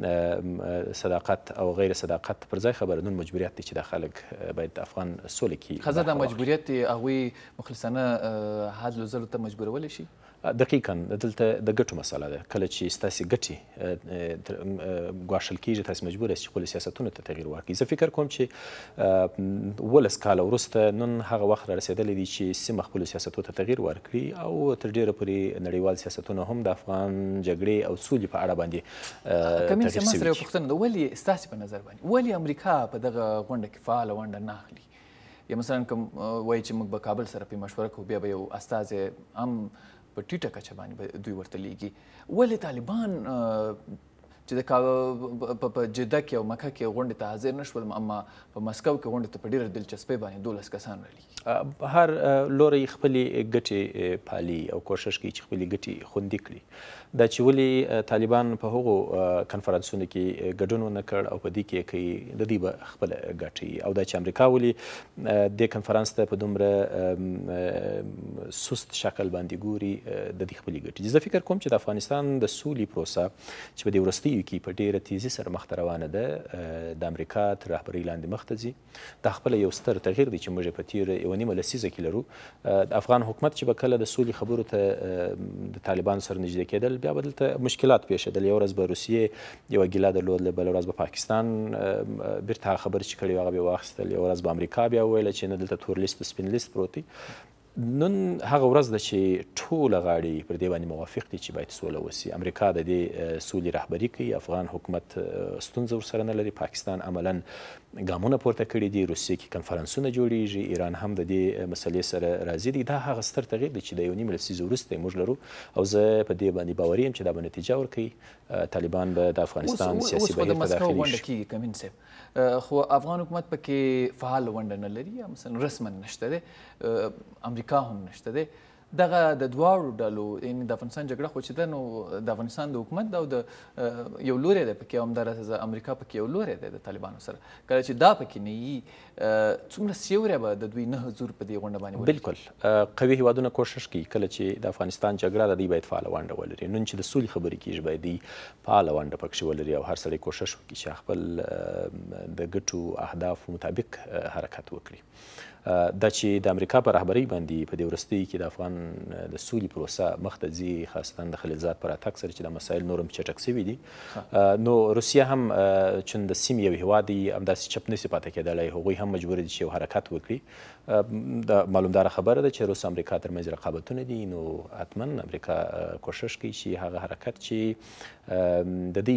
[SPEAKER 12] صداقت او غیر صداقت پر ځای خبره، نن مجبوریت دی چې دا خلک باید د افغان سولې کې
[SPEAKER 1] ښه زه دا مجبوریت دی هغوی مخلصانه حل ځلو ته مجبورولی شي؟
[SPEAKER 12] دقیقا دلته د ګټو مسله ده. کله چې ستاسې ګټې ګواښل کېږي تاسې مجبور یاست چې خپلو سیاستونو ته تغییر ورکړئ. زه فکر کوم چې ولس کاله وروسته نن هغه وخت را رسېدلی دی چې سیمه خپلو سیاستونو ته تغییر ورکړي او تر ډېره پورې نړیوال سیاستونه هم د افغان جګړې او سولې په اړه باندې
[SPEAKER 1] کمین صاحب ما سره یوه پوښتنه ده، ولې ستاسې په نظر باندې ولې امریکا په دغه غونډه کې فعاله ونډه نه اخلي؟ یا مثلا کوم وایي چې موږ به کابل سره پرې مشوره کوو بیا به یو استازی هم په ټیټه کچه باندې دوی ورته لیږي، ولې طالبان چې د په جده کې او مکه کې غونډې ته حاضر نه شول اما په مسکو کې غونډې ته په ډېره دلچسپۍ باندې دولس کسان رالیږي؟
[SPEAKER 12] هر لوری خپلې ګټې پالي او کوشش کوي چې خپلې ګټې خوندي کړي. دا چې ولې طالبان په هغو کنفرانسونو کې ګډون ونه کړ او په دې کې کوي د دوی به خپله ګټې، او دا چې امریکا ولې دې کنفرانس ته په دومره سست شکل باندې ګوري د دې خپلې ګټې. زه فکر کوم چې د افغانستان د سولې پروسه چې په دې وروستیو کې په ډېره تیزي سره مخته روانه ده د امریکا تر رهبرۍ لاندې مخته ځي. دا خپله یو ستر تغییر دی چې موږ یې په تېره یوه نیمه لسیزه کې لرو. د افغان حکومت چې به کله د سولې خبرو ته د طالبانو سره نږدې کېدل بیا به دلته مشکلات پیښېدل. یوه ورځ به روسیې یوه ګیله درلودله، بله ورځ به پاکستان بیرته هغه خبرې چې کړې وې هغه به یې واخیستل، یوه ورځ به امریکا بیا وویله چې نه دلته تور لیست و سپین لیست پروت دی. نن هغه ورځ ده چې ټوله غاړې پر دې باندې موافق دي چې باید سوله وسي. امریکا د دې سولې رهبري کوي، افغان حکومت ستونزه ورسره نه لري، پاکستان عملا ګامونه پورته کړي دي، روسیې کې کنفرانسونه جوړیږي، ایران هم د دې مسلې سره راضي دی. دا هغه ستر تغییر دی چې د یو نیمه لسیزې وروسته موږ لرو، او زه په دې باندې باوري یم چې دا به نتیجه ورکوي. طالبان به د افغانستان سیاسي بهیر ته داخلي شي.
[SPEAKER 1] کمین صاحب خو افغان حکومت پکې فعال ونډه نه لري یا مثلا رسما نشته دی، امریکا هم نشته دی. دغه د دواړو ډلو یعنې د افغانستان جګړه خو چې ده نو د افغانستان د حکومت ده او د یو لوری دی پکې، همداراز امریکا پکې یو لوری دی د طالبانو سره. کله چې دا پکې نه وي څومره سیوری به د دوی نه حضور په دې غونډه باندې
[SPEAKER 12] بالکل قوي هیوادونه کوشش کوي کله چې د افغانستان جګړه ده دوی باید فعاله ونډه ولري. نن چې د سولې خبرې کېږي باید دوی فعاله ونډه پکښې ولري او هر سړی کوشش وکړي چې خپل د ګټو اهدافو مطابق حرکت وکړي. دا چې د امریکا په رهبرۍ باندې په دې وروستیو کې د افغان د سولې پروسه مخته ځي، خاصتا د خلیلزاد په راتګ سره چې دا مسایل نور هم چټک سوي دي، نو روسیه هم چون د سیمې یو هیواد دی همداسې چپ نسي پاتې کېدلی، هغوی هم مجبور دي چې یو حرکت وکړي. د معلومداره خبره ده چې روس امریکا ترمنځ رقابتونه دي، نو حتما امریکا کوشش کوي چې هغه حرکت چې د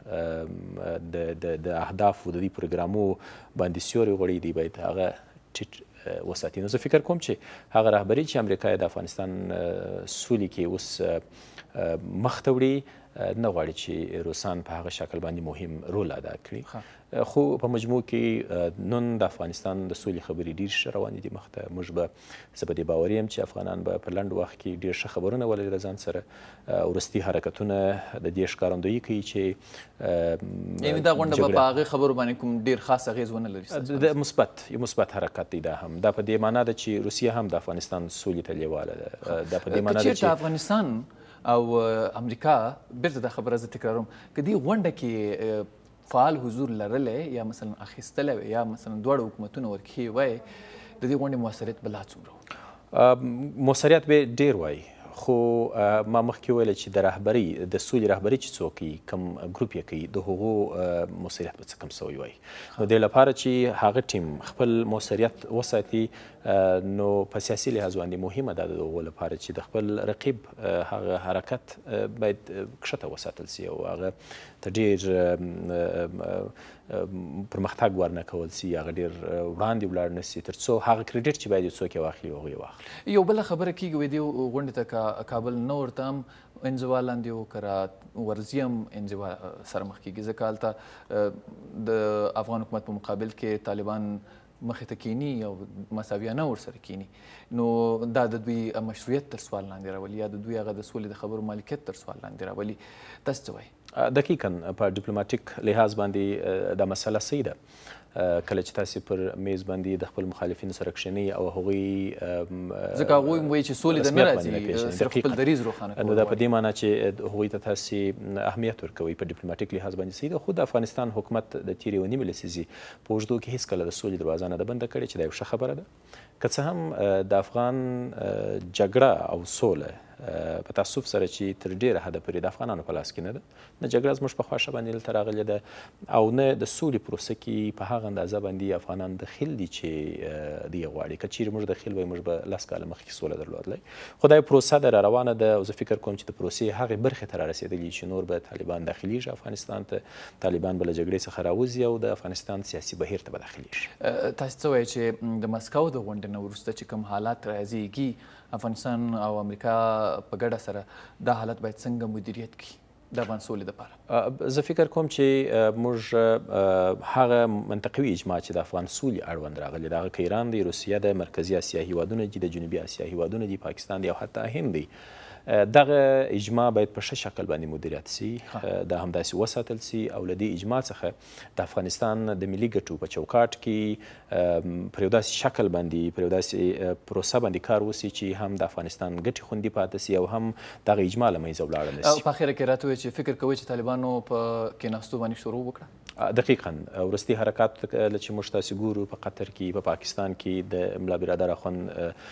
[SPEAKER 12] دې د اهدافو د دې پروګرامو باندې سیوری غوړي دی باید هغه ټیټ وساتي. نو زه فکر کوم چې هغه رهبري چې امریکا د افغانستان سولې کې اوس مخ ته وړي نه غواړي چې روسان په هغه شکل باندې مهم رول ادا کړي خو په مجموع کې نن د افغانستان د سولې خبرې ډېر ښه روانې دي مخته موږ به زه په دې باوري یم چې افغانان به په لنډ وخت کې ډېر ښه خبرونه ولري د ځان سره وروستي حرکتونه د دې ښکارندویي کوي چې
[SPEAKER 1] یعنې دا غونډه به په هغې خبرو باندې کوم ډېر خاص اغېز ونه لري
[SPEAKER 12] د مثبت یو مثبت حرکت دی دا هم دا په دې معنا ده چې روسیه هم د افغانستان سولې ته لیواله ده دا په دې معنا ده
[SPEAKER 1] چې افغانستان او امریکا بیرته دا خبره زه تکراروم که دې غونډه کې فعال حضور لرلی یا مثلا اخیستلی وی یا مثلا دواړه حکومتونه ورکښې وای د دې غونډې مؤثریت به لا څومره
[SPEAKER 12] مؤثریت به ډېر وای خو ما مخکې ویله چې د رهبري د سولې رهبري چې څوک کوي کوم ګروپ یې کوي د هغو مؤثریت به څه کم سوی وای نو دې لپاره چې هغه ټیم خپل مؤثریت وساتي نو په سیاسي لحاظ باندې مهمه ده د هغو لپاره چې د خپل رقیب هغه حرکت باید کښته وساتل سي او هغه ته ډېر پرمختګ ورنه کول سي هغه ډېر وړاندې ولاړ نه سي تر څو هغه کریډیټ چې باید یو څوک یې واخلي هغه یې واخلي
[SPEAKER 1] یو بله خبره کېږي وایي دې غونډې ته کابل نه ورته هم انزوا لاندې و که را ورځي هم انزوا سره مخ کېږي ځکه هلته د افغان حکومت په مقابل کې طالبان مخې ته کینی او مساویانه ورسره کینی نو دا د دوی مشروعیت تر سوال لاندې راولي یا د دوی هغه د سولې د خبرو مالکیت تر سوال لاندې راولي تاسو څه وایي
[SPEAKER 12] دقیقا په ډیپلوماټیک لحاظ باندې دا مسله صحیح ده کله چې تاسې پر میز باندې د خپل مخالفینو سره کښېنئ او هغوی
[SPEAKER 1] ځکه هغوی وایي چې سولې ته نه راځي صرف خپل دریځ روښانه کول
[SPEAKER 12] نو دا په دې معنا چې هغوی ته تاسې اهمیت ورکوئ په ډیپلوماټیک لحاظ باندې صحیح ده خو د افغانستان حکومت د تېرې یوې نیمې لسیزې په اوږدو کې هېڅکله د سولې دروازه نه ده بنده کړې چې دا یو ښه خبره ده که څه هم د افغان جګړه او سوله په تاسف سره چې تر ډېره حده پورې د افغانانو په لاس کې نه ده نه جګړه زموږ په خواشه باندې دلته راغلې ده او نه د سولې پروسه کې په هغه اندازه باندې افغانان دخیل دي چې دوی غواړي که چیرې موږ دخیل وای موږ به لس کاله مخکې سوله درلودلی خو دا یو پروسه ده را روانه ده او زه فکر کوم چې د پروسې هغې برخې ته را رسېدلي چې نور به طالبان داخلیږي افغانستان ته طالبان به له جګړې څخه راوځي او د افغانستان سیاسي بهیر ته به داخلیږي
[SPEAKER 1] تاسو څه وایئ چې د مسکو د غونډې نه وروسته چې کوم حالات راځيږي افغانستان او امریکا په ګډه سره دا حالت باید څنګه مدیریت کړي د افغان سولې دپاره
[SPEAKER 12] زه فکر کوم چې موږ هغه منطقوي اجماع چې د افغان سولې اړوند راغلی د هغه که ایران دی روسیه ده مرکزي اسیا هیوادونه دي د جنوبي اسیا هیوادونه دي پاکستان دی او حتی هند دی دغه اجماع باید په ښه شکل باندې مدیریت سي دا همداسې وساتل سي او له دې اجماع څخه د افغانستان د ملي ګټو په چوکاټ کې پر یو داسې شکل باندې پر یو داسې پروسه باندې کار وسي چې هم د افغانستان ګټې خوندي پاتې سي او هم دغه اجماع له منځه ولاړه نه سي
[SPEAKER 1] او په اخره کې راته ووایئ چې فکر کوئ چې طالبانو په کېناستو باندې شروع وکړه
[SPEAKER 12] دقیقا وروستي حرکات چې موږ تاسې ګورو په قطر کې په پاکستان کې د ملا برادر اخوند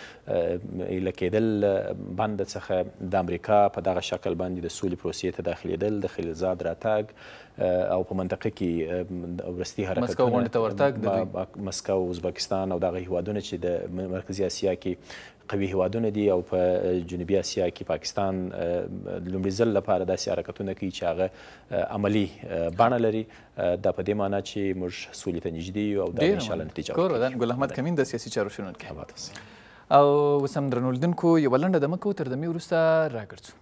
[SPEAKER 12] ایله کېدل بند څخه د امریکا په دغه شکل باندې د سولې پروسې ته داخلېدل د خلیلزاد راتګ او په منطقه کې وروستي
[SPEAKER 1] مسکو غونډې ته ورتګ
[SPEAKER 12] مسکو ازبکستان او دغه هیوادونه چې د مرکزي اسیا کې قوي هیوادونه دي او په جنوبي اسیا کې پاکستان لومړي ځل لپاره داسې حرکتونه کوي چې هغه عملي بڼه لري دا په دې معنا چې موږ سولې ته نږدې یو او دا انشاءالله نتیجه
[SPEAKER 1] ورکوي ګل احمد کمین د سیاسي چارو شنونکی او اوس هم درنو لیدونکو یوه لنډه دمه کوو تر دمې وروسته راګرځو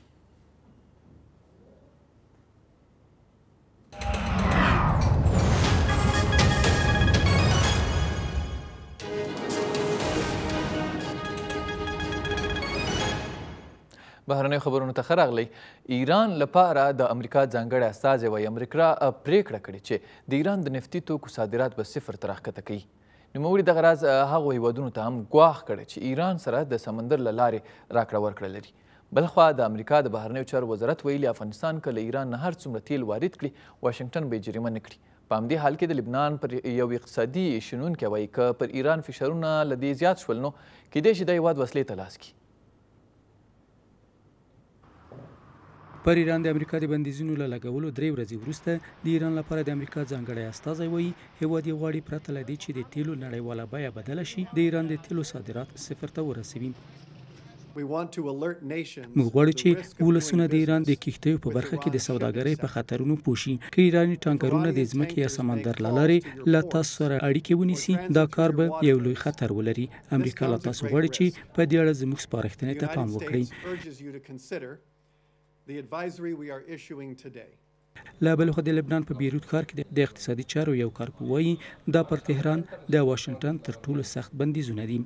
[SPEAKER 1] بهرنیو خبرونو ته ښه راغلی ایران لپاره د امریکا ځانګړی استازی وایي امریکا پریکړه کړې چې د ایران د نفتي توکو صادرات به صفر ته راښکته کوي نوموړي دغه راز هغو هیوادونو ته هم ګواښ کړی چې ایران سره د سمندر له لارې راکړه ورکړه لري بلخوا د امریکا د بهرنیو چارو وزارت ویلي افغانستان که له ایران نه هر څومره تیل وارد کړي واشنګټن به یې جریمه نه کړي په همدې حال کې د لبنان پر یو اقتصادي شنونکی وایي که پر ایران فشارونه له دې زیات شول نو کیدای شي دا هیواد وسلې ته لاس کړي
[SPEAKER 13] پر ایران د امریکا د بندیزونو له لګولو درې ورځې وروسته د ایران لپاره د امریکا ځانګړی استازی وایي هیواد یې غواړي پرته له دې چې د تیلو نړیواله بیه بدله شي د ایران د تیلو صادرات صفر ته ورسوي موږ غواړو چې ولسونه د ایران د کښتیو په برخه کې د سوداګرۍ په خطرونو پوه شي که ایراني ټانکرونه د ځمکې یا سمندر له لارې له تاسو سره اړیکې ونیسي دا کار به یو لوی خطر ولري امریکا له تاسو غواړي چې په دې اړه زموږ سپارښتنې ته پام وکړئ
[SPEAKER 14] The advisory we are issuing today.
[SPEAKER 13] له بل خوا د لبنان په بیروت ښار کې د اقتصادي چارو یو کارپوه وایي دا پر تهران د واشنګټن تر ټولو سخت بندیزونه دي.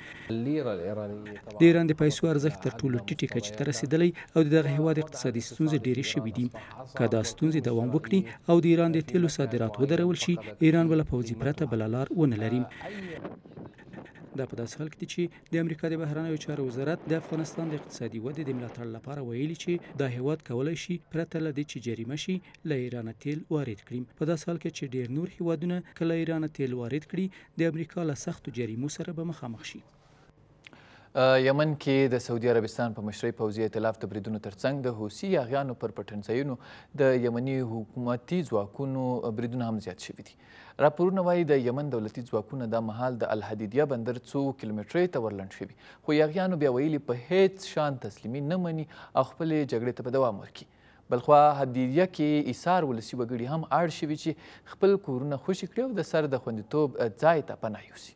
[SPEAKER 13] د ایران د پیسو ارزښت تر ټولو ټیټې کچې ته رسېدلی او د دغه هیواد اقتصادي ستونزې ډېرې شوي دي. که دا ستونزې دوام وکړي او د ایران د تیلو صادرات ودرول شي، ایران به له پوځي پرته بله لار ونه لري. دا په داسې حال کې دي چې د امریکا د بهرنیو چارو وزارت د افغانستان د اقتصادي ودې د ملاتړ لپاره ویلي چې دا هیواد کولی شي پرته له دې چې جریمه شي له ایرانه تیل وارد کړي. په داسې حال کې چې ډېر نور هیوادونه که له ایرانه تیل وارد کړي، د امریکا له سختو جریمو سره به مخامخ شي.
[SPEAKER 1] یمن کې د سعودي عربستان په مشرۍ پوځي ائتلاف د بریدونو ترڅنګ د حوثي یاغیانو پر پټنځایونو د یمني حکومتي ځواکونو بریدونه هم زیات شوي دي. راپورونه وایي د یمن دولتي ځواکونه دا مهال د الحدیدیه بندر څو کیلومترۍ ته ورلنډ شوي، خو یاغیانو بیا ویلي په هیڅ شان تسلیمي نه مني او خپلې جګړې ته به دوام ورکړي. بلخوا حدیدیه کې ایثار ولسي وګړي هم اړ شوي چې خپل کورونه خوشي کړي او د سر د خوندیتوب ځای ته پناه یوسي.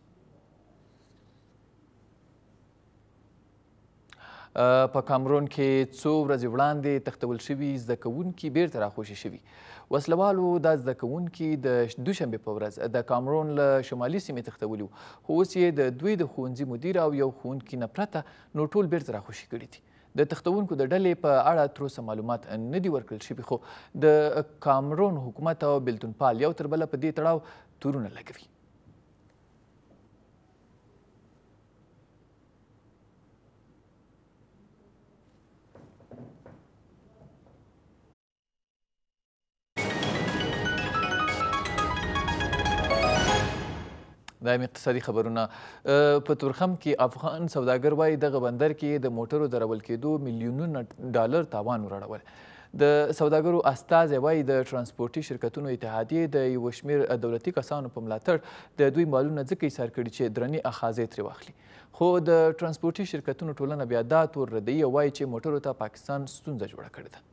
[SPEAKER 1] په کامرون کې څو ورځې وړاندې تښتول شوي زده کوونکي بیرته راخوشي شوي. وسلوالو دا زده کوونکي د دوشنبې په ورځ د کامرون له شمالي سیمې تښتولي وو، خو اوس یې د دوی د ښوونځي مدیر او یو ښوونکي نه پرته نور ټول بیرته راخوشي کړي دي. د تښتونکو د ډلې په اړه تر اوسه معلومات نه دي ورکړل شوي، خو د کامرون حکومت او بیلتونپال یو تر بله په دې تړاو تورونه لګوي. دایم اقتصادي خبرونه. په تورخم کې افغان سوداګر وایي دغه بندر کې د موټرو درول کېدو میلیونونه ډالر تاوان وراړول. د سوداګرو استازی وایي د ترانسپورټي شرکتونو اتحادیې د یو شمېر دولتي کسانو په ملاتړ د دوی مالونه ځکه ایثار کړي چې درنې اخاذې ترې واخلي. خو د ترانسپورټي شرکتونو ټولنه بیا دا تور ردوي او وایي چې موټرو ته پاکستان ستونزه جوړه کړې ده.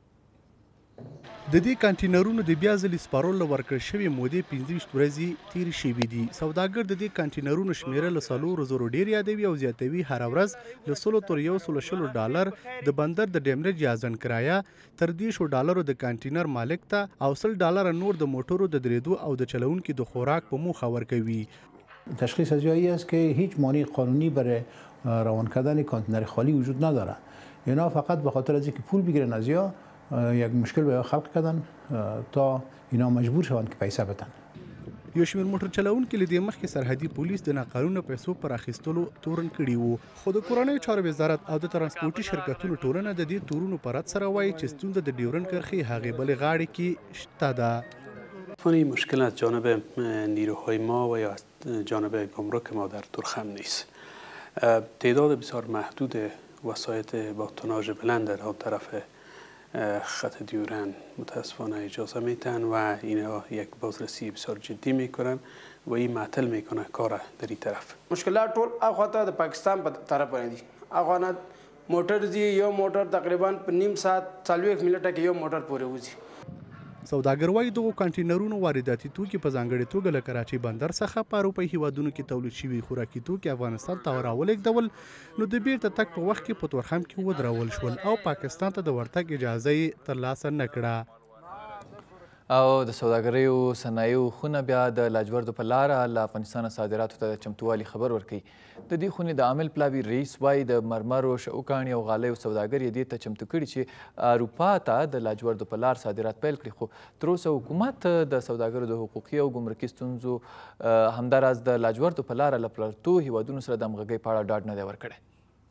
[SPEAKER 5] د دې کانټینرونو د بیا ځلې سپارلو له ورکړل شوې مودې پنځه ویشت ورځې تېرې شوي دي. سوداګر د دې کانټینرونو شمېره له څلورو زرو ډېر یادوي او زیاتوي هره ورځ له سلو تر یو سلو شلو ډالر د بندر د ډیمریج یا ځنډ کرایه، تر دېرشو ډالرو د کانټینر مالک ته او سل ډالره نور د موټرو د درېدو او د چلوونکي د خوراک په موخه ورکوي.
[SPEAKER 15] تشخیص از جایی است که هیچ مانع قانونی برای روان کردن کانتینر خالی وجود نداره. اینا فقط به خاطر از اینکه پول بگیرن از یا یک مشکل به خلق کردن تا اینا مجبور شوند که پیسه بدن.
[SPEAKER 5] یو شمېر موټر چلوونکي له دې مخکې سرحدي پولیس د ناقانونه پیسو پر اخیستلو تورن کړي وو، خو د کورنیو چارو وزارت او د ترانسپورټي شرکتونو ټولنه د دې تورونو په رد سره وایي چې ستونزه د ډیورند کرښې هغې بلې غاړې کې شته ده.
[SPEAKER 16] این مشکل از جانب نیروهای ما و یا از جانب گمرک ما در تورخم نیست. تعداد بسیار محدود وسایط با توناژ بلند در آن طرف خط دیورن متاسفانه اجازه میتن و اینا یک بازرسی بسیار جدی میکنن و این معطل میکنه کار در این طرف.
[SPEAKER 18] مشکلات ټول اخواته د پاکستان په طرف باندې دي. افغانات موټر دی، یو موټر تقریبا په نیم ساعت څلوېښت منټه کې یو موټر پورې وځي.
[SPEAKER 5] سوداګر وایي دغو کانټینرونو وارداتي توکي په ځانګړې توګه له کراچۍ بندر څخه په اروپایي هیوادونو کې تولید شوي خوراکي توکي افغانستان ته راولېږدول، نو د بیرته تګ په وخت کې په تورخم کې ودرول شول او پاکستان ته د ورتګ اجازه یې ترلاسه نه کړه.
[SPEAKER 1] او د سوداګریو صنایعو خونه بیا د لاجوردو په لاره له افغانستانه صادراتو ته د چمتووالي خبر ورکوي. د دې خونې د عامل پلاوي رئیس وایي د مرمرو، شوکاڼي او غالیو سوداګر یې دې ته چمتو کړي چې اروپا ته د لاجوردو په لار صادرات پیل کړي، خو تر اوسه حکومت د سوداګرو د حقوقي او ګمرکي ستونزو همداراز د لاجوردو په لاره له پلرتو هیوادونو سره د همغږۍ په اړه ډاډ نه دی ورکړی.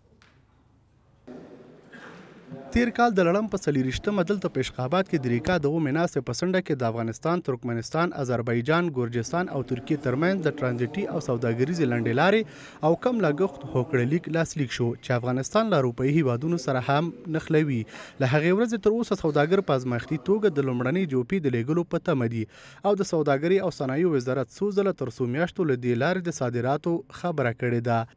[SPEAKER 5] تیر کال د لړم په څلېرویشتمه دلته په اشخاباد کې د ریکا د اومې ناستې په څنډه کې د افغانستان، ترکمنستان، آذربایجان، ګورجستان او ترکیې ترمنځ د ټرانزیټي او سوداګریزې لنډې لارې او کم لګښت هوکړه لیک لاسلیک شو چې افغانستان له اروپایي هیوادونو سره هم نښلوي. له هغې ورځې تر اوسه سوداګر په ازمایښتي توګه د لومړنۍ جوپې د لیږلو په تمه دي او د سوداګرۍ او صنایعو وزارت څو ځله تر څو میاشتو له دې لارې د صادراتو خبره کړې ده.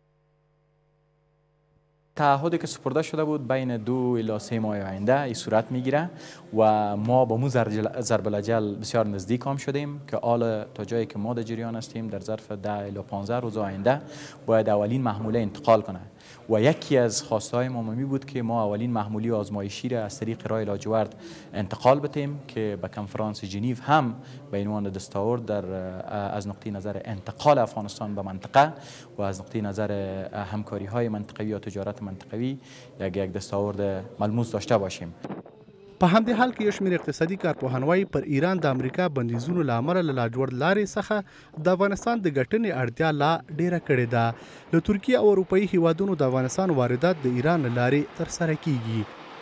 [SPEAKER 19] تعهدی که سپرده شده بود بین دو الی سه ماه آینده این صورت میگیره و ما با مو ضرب الاجل بسیار نزدیک هم شدیم که حالا تا جایی که ما در جریان هستیم در ظرف ده الی پانزده روز آینده باید اولین محموله انتقال کنه. و یکی از خواستهای ما می بود که ما اولین محمولی آزمایشی را از طریق راه لاجورد انتقال بدیم که به کنفرانس ژنو هم به عنوان دستاورد در از نقطه نظر انتقال افغانستان به منطقه و از نقطه نظر همکاری های منطقوی و تجارت منطقوی یک یک دستاورد ملموس داشته باشیم.
[SPEAKER 5] په همدې حال کې یو شمېر اقتصادي کارپوهان وایي پر ایران د امریکا بندیزونو له امله له لاجورد لارې څخه د افغانستان د ګټنې اړتیا لا ډیره کړې ده. له ترکیه او اروپایي هیوادونو د افغانستان واردات د ایران له لارې ترسره کیږي.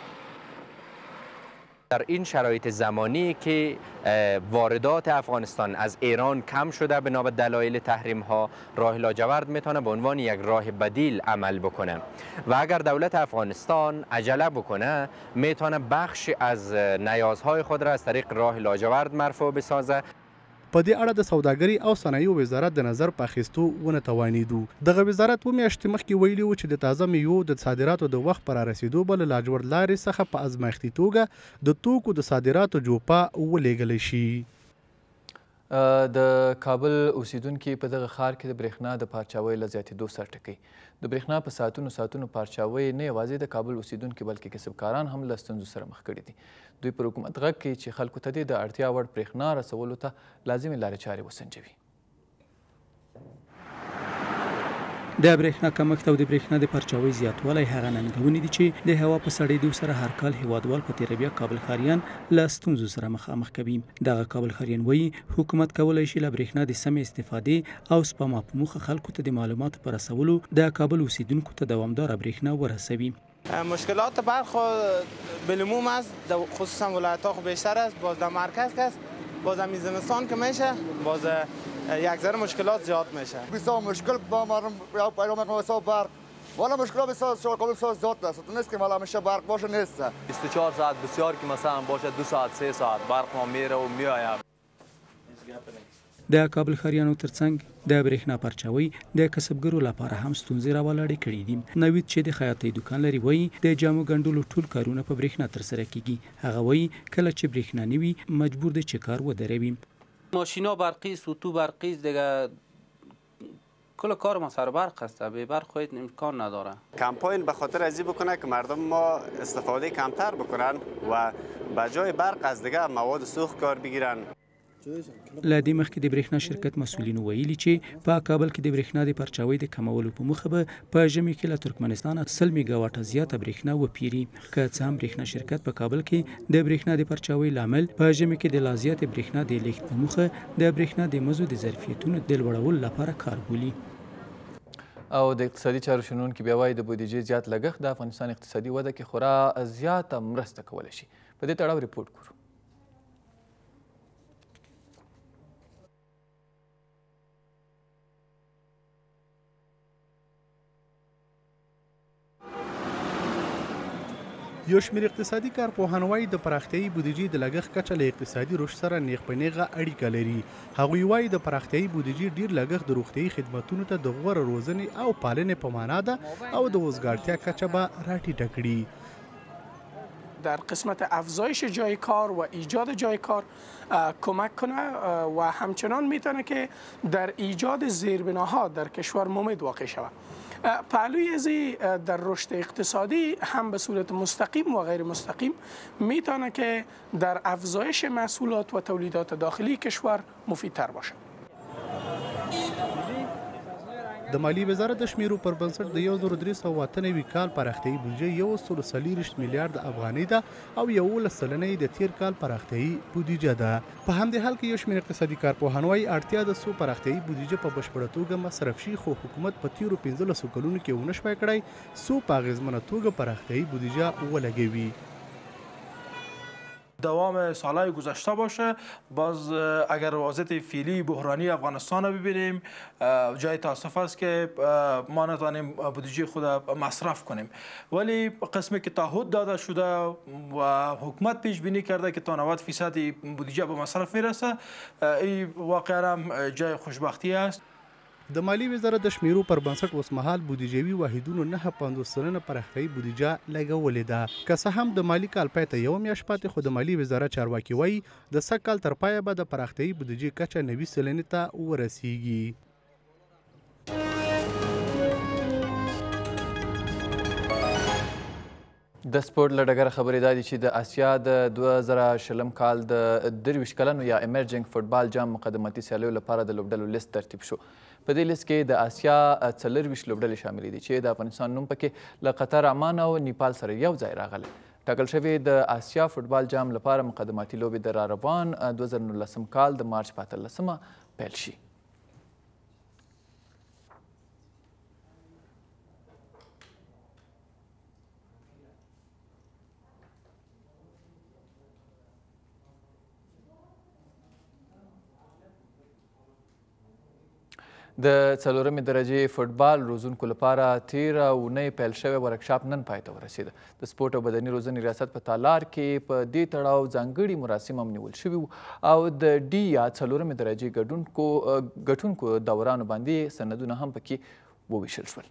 [SPEAKER 4] در این شرایط زمانی که واردات افغانستان از ایران کم شده بنا به دلایل تحریم ها، راه لاجورد میتونه به عنوان یک راه بدیل عمل بکنه و اگر دولت افغانستان عجله بکنه میتونه بخش از نیازهای خود را از طریق راه لاجورد مرفوع بسازه.
[SPEAKER 5] په دې اړه د سوداګرۍ او صنایعو وزارت د نظر په اخیستو ونه توانېدو. دغه وزارت اووه میاشتې مخکې ویلي وو چې د تازه میوو د صادراتو د وخت پر رسیدو به له لاجورد لارې څخه په ازمایښتي توګه د توکو د صادراتو جوپه ولېږلی شي.
[SPEAKER 1] د کابل اوسیدونکي په دغه ښار کې د برېښنا د پارچاوۍ له زیاتېدو سر ټکوي. د برېښنا په ساعتونو ساعتونو پارچاوۍ نه یوازې د کابل اوسیدونکي بلکې کسبکاران هم له ستونزو سره مخ کړي دي. دوی پر حکومت غږ کوي چې خلکو ته د اړتیا وړ برېښنا رسولو ته لازمې لارې چارې وسنجوي.
[SPEAKER 13] د برېښنا کمښت او د برېښنا د پارچاوۍ زیاتوالی هغه ننګونې دي چې د هوا په سړېدو سره هر کال هیوادوال په تېره بیا کابل ښاریان له ستونزو سره مخامخ کوي. دغه کابل ښاریان وایي حکومت کولی شي له برېښنا د سمې استفادې او سپما په موخه خلکو ته د معلوماتو په رسولو د کابل اوسیدونکو ته دوامداره برېښنا ورسوي.
[SPEAKER 17] مشکلات برق بالعموم است، خصوصا ولایت ها بیشتر است. باز در مرکز است، باز در زمستان که میشه باز یک ذره مشکلات زیاد میشه.
[SPEAKER 20] بسیار مشکل با مردم پیدا میکنه واسه برق. والا مشکلات بسیار شغل کابل بسیار زیاد است. نیست که والا همیشه برق باشه نیست.
[SPEAKER 22] بیست و چهار ساعت بسیار که مثلا باشه دو ساعت سه ساعت برق ما میره و میآید.
[SPEAKER 13] د کابل ښاریانو ترڅنګ د برېښنا پارچاوۍ د کسبګرو لپاره هم ستونزې راولاړې کړي دي. نوید چې د خیاطۍ دکان لري وایي د جامو ګنډلو ټول کارونه په برېښنا ترسره کیږي. هغه وایي کله چې برېښنا نه وي مجبور دی چې کار ودروي.
[SPEAKER 23] ماشینا برقی است، اتو برقی است، دیگه کل کار ما سر برق است. به برق خودت امکان نداره.
[SPEAKER 24] کمپاین به خاطر ازی بکنه که مردم ما استفاده کمتر بکنن و به جای برق از دیگه مواد سوخت کار بگیرن.
[SPEAKER 13] له دې مخکې د برېښنا شرکت مسؤلینو ویلي چې په کابل کې د برېښنا د پارچاوۍ د کمولو په موخه به په ژمي کې له ترکمنستانه سل میګا واټه زیاته برېښنا وپیري. که څه هم برېښنا شرکت په کابل کې د برېښنا د پارچاوۍ لامل په ژمي کې د لا زیاتې برېښنا د لیږد په موخه د برېښنا د مزو د ظرفیتونو د لوړولو لپاره کار بولي.
[SPEAKER 1] او د اقتصادي چارو شنونکي بیا وایي د بودیجې زیات لګښت د افغانستان اقتصادي وده کې خورا زیاته مرسته کولی شي. په دې تړاو ریپورټ ګورو.
[SPEAKER 5] یو شمېر اقتصادي کارپوهان وایي د پراختیایي بودیجې د لګښت کچه له اقتصادي رشد سره نیغ په نیغه اړیکه لري. هغوی وایي د پراختیایي بودیجې ډیر لګښت د روغتیایي خدمتونو ته د غوره روزنې او پالنې په معنا ده او د وزګارتیا کچه به راټیټه کړي.
[SPEAKER 27] در قسمت افزایش جای کار و ایجاد جای کار کمک کنه و همچنان میتونه که در ایجاد زیربناها در کشور ممد واقع شود. پهلوی ازی در رشد اقتصادی هم به صورت مستقیم و غیر مستقیم میتونه که در افزایش محصولات و تولیدات داخلی کشور مفیدتر باشه.
[SPEAKER 5] د مالی وزارت د شمیرو پر بنسټ د یو زر درې سوه اته نوي کال پراختیایي بودیجه یو سل څلوېښت میلیارډ افغانۍ ده او یولس سلنه یې د تیر کال پراختیایي بودیجه ده. په همدې حال کې یو شمېر اقتصادي کارپوهان وایي اړتیا د څو پراختیایي بودیجه په بشپړه توګه مصرف شي، خو حکومت په تیرو پنځلسو کلونو کې ونه شوی کړی څو په اغېزمنه توګه پراختیایي بودیجه ولګوي.
[SPEAKER 28] دوام سالهای گذشته باشه. باز اگر وضعیت فعلی بحرانی افغانستان رو ببینیم جای تاسف است که ما نتوانیم بودجه خود مصرف کنیم، ولی قسمی که تعهد داده شده و حکومت پیش بینی کرده که تا نود فیصد بودجه به مصرف میرسه، این واقعا جای خوشبختی است.
[SPEAKER 5] د مالی وزارت د شمیرو پر بنسټ اوسمهال بودیجوي واحدونو نه پنځوس سلنه پراختیایي بودیجه لګولې ده. که څه هم د مالي کال پای ته یوه میاشت پاتې، خو د مالي وزارت چارواکي وایي د سږ کال تر پایه به د پراختیایي بودیجې کچه نوي سلنې ته ورسیږي.
[SPEAKER 1] د سپورټ له ډګره خبرې دا دي چې د اسیا د دوه زره شلم کال د درویشت کلنو یا ایمرجنګ فوټبال جام مقدماتي سیالیو لپاره د لوبډلو لیست ترتیب شو. په دې لیست کې د اسیا څلرویشت لوبډلې شاملې دي چې د افغانستان نوم پکې له قطر، عمان او نیپال سره یو ځای راغلی. ټاکل شوې د اسیا فوټبال جام لپاره مقدماتي لوبې د را روان دوه زره نولسم کال د مارچ په اتلسمه پیل شي. د څلورمې درجې فوټبال روزونکو لپاره تېره اونۍ پیل شوی ورکشاپ نن پای ته ورسېده. د سپورټ او بدني روزنې ریاست په تالار کې په دې تړاو ځانګړي مراسم هم نیول شوي وو او د ډي یا څلورمې درجې ګټونکو دورانو باندې سندونه هم پکې وویشل شول.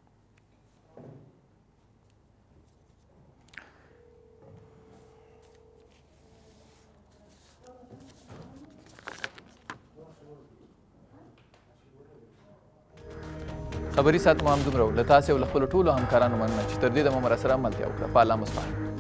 [SPEAKER 1] خبري ساعت مو هم دومره و. له تاسې او له خپلو ټولو همکارانو مننه چې تر دې دمه مو راسره ملتیا وکړه. په الله مو سپارم.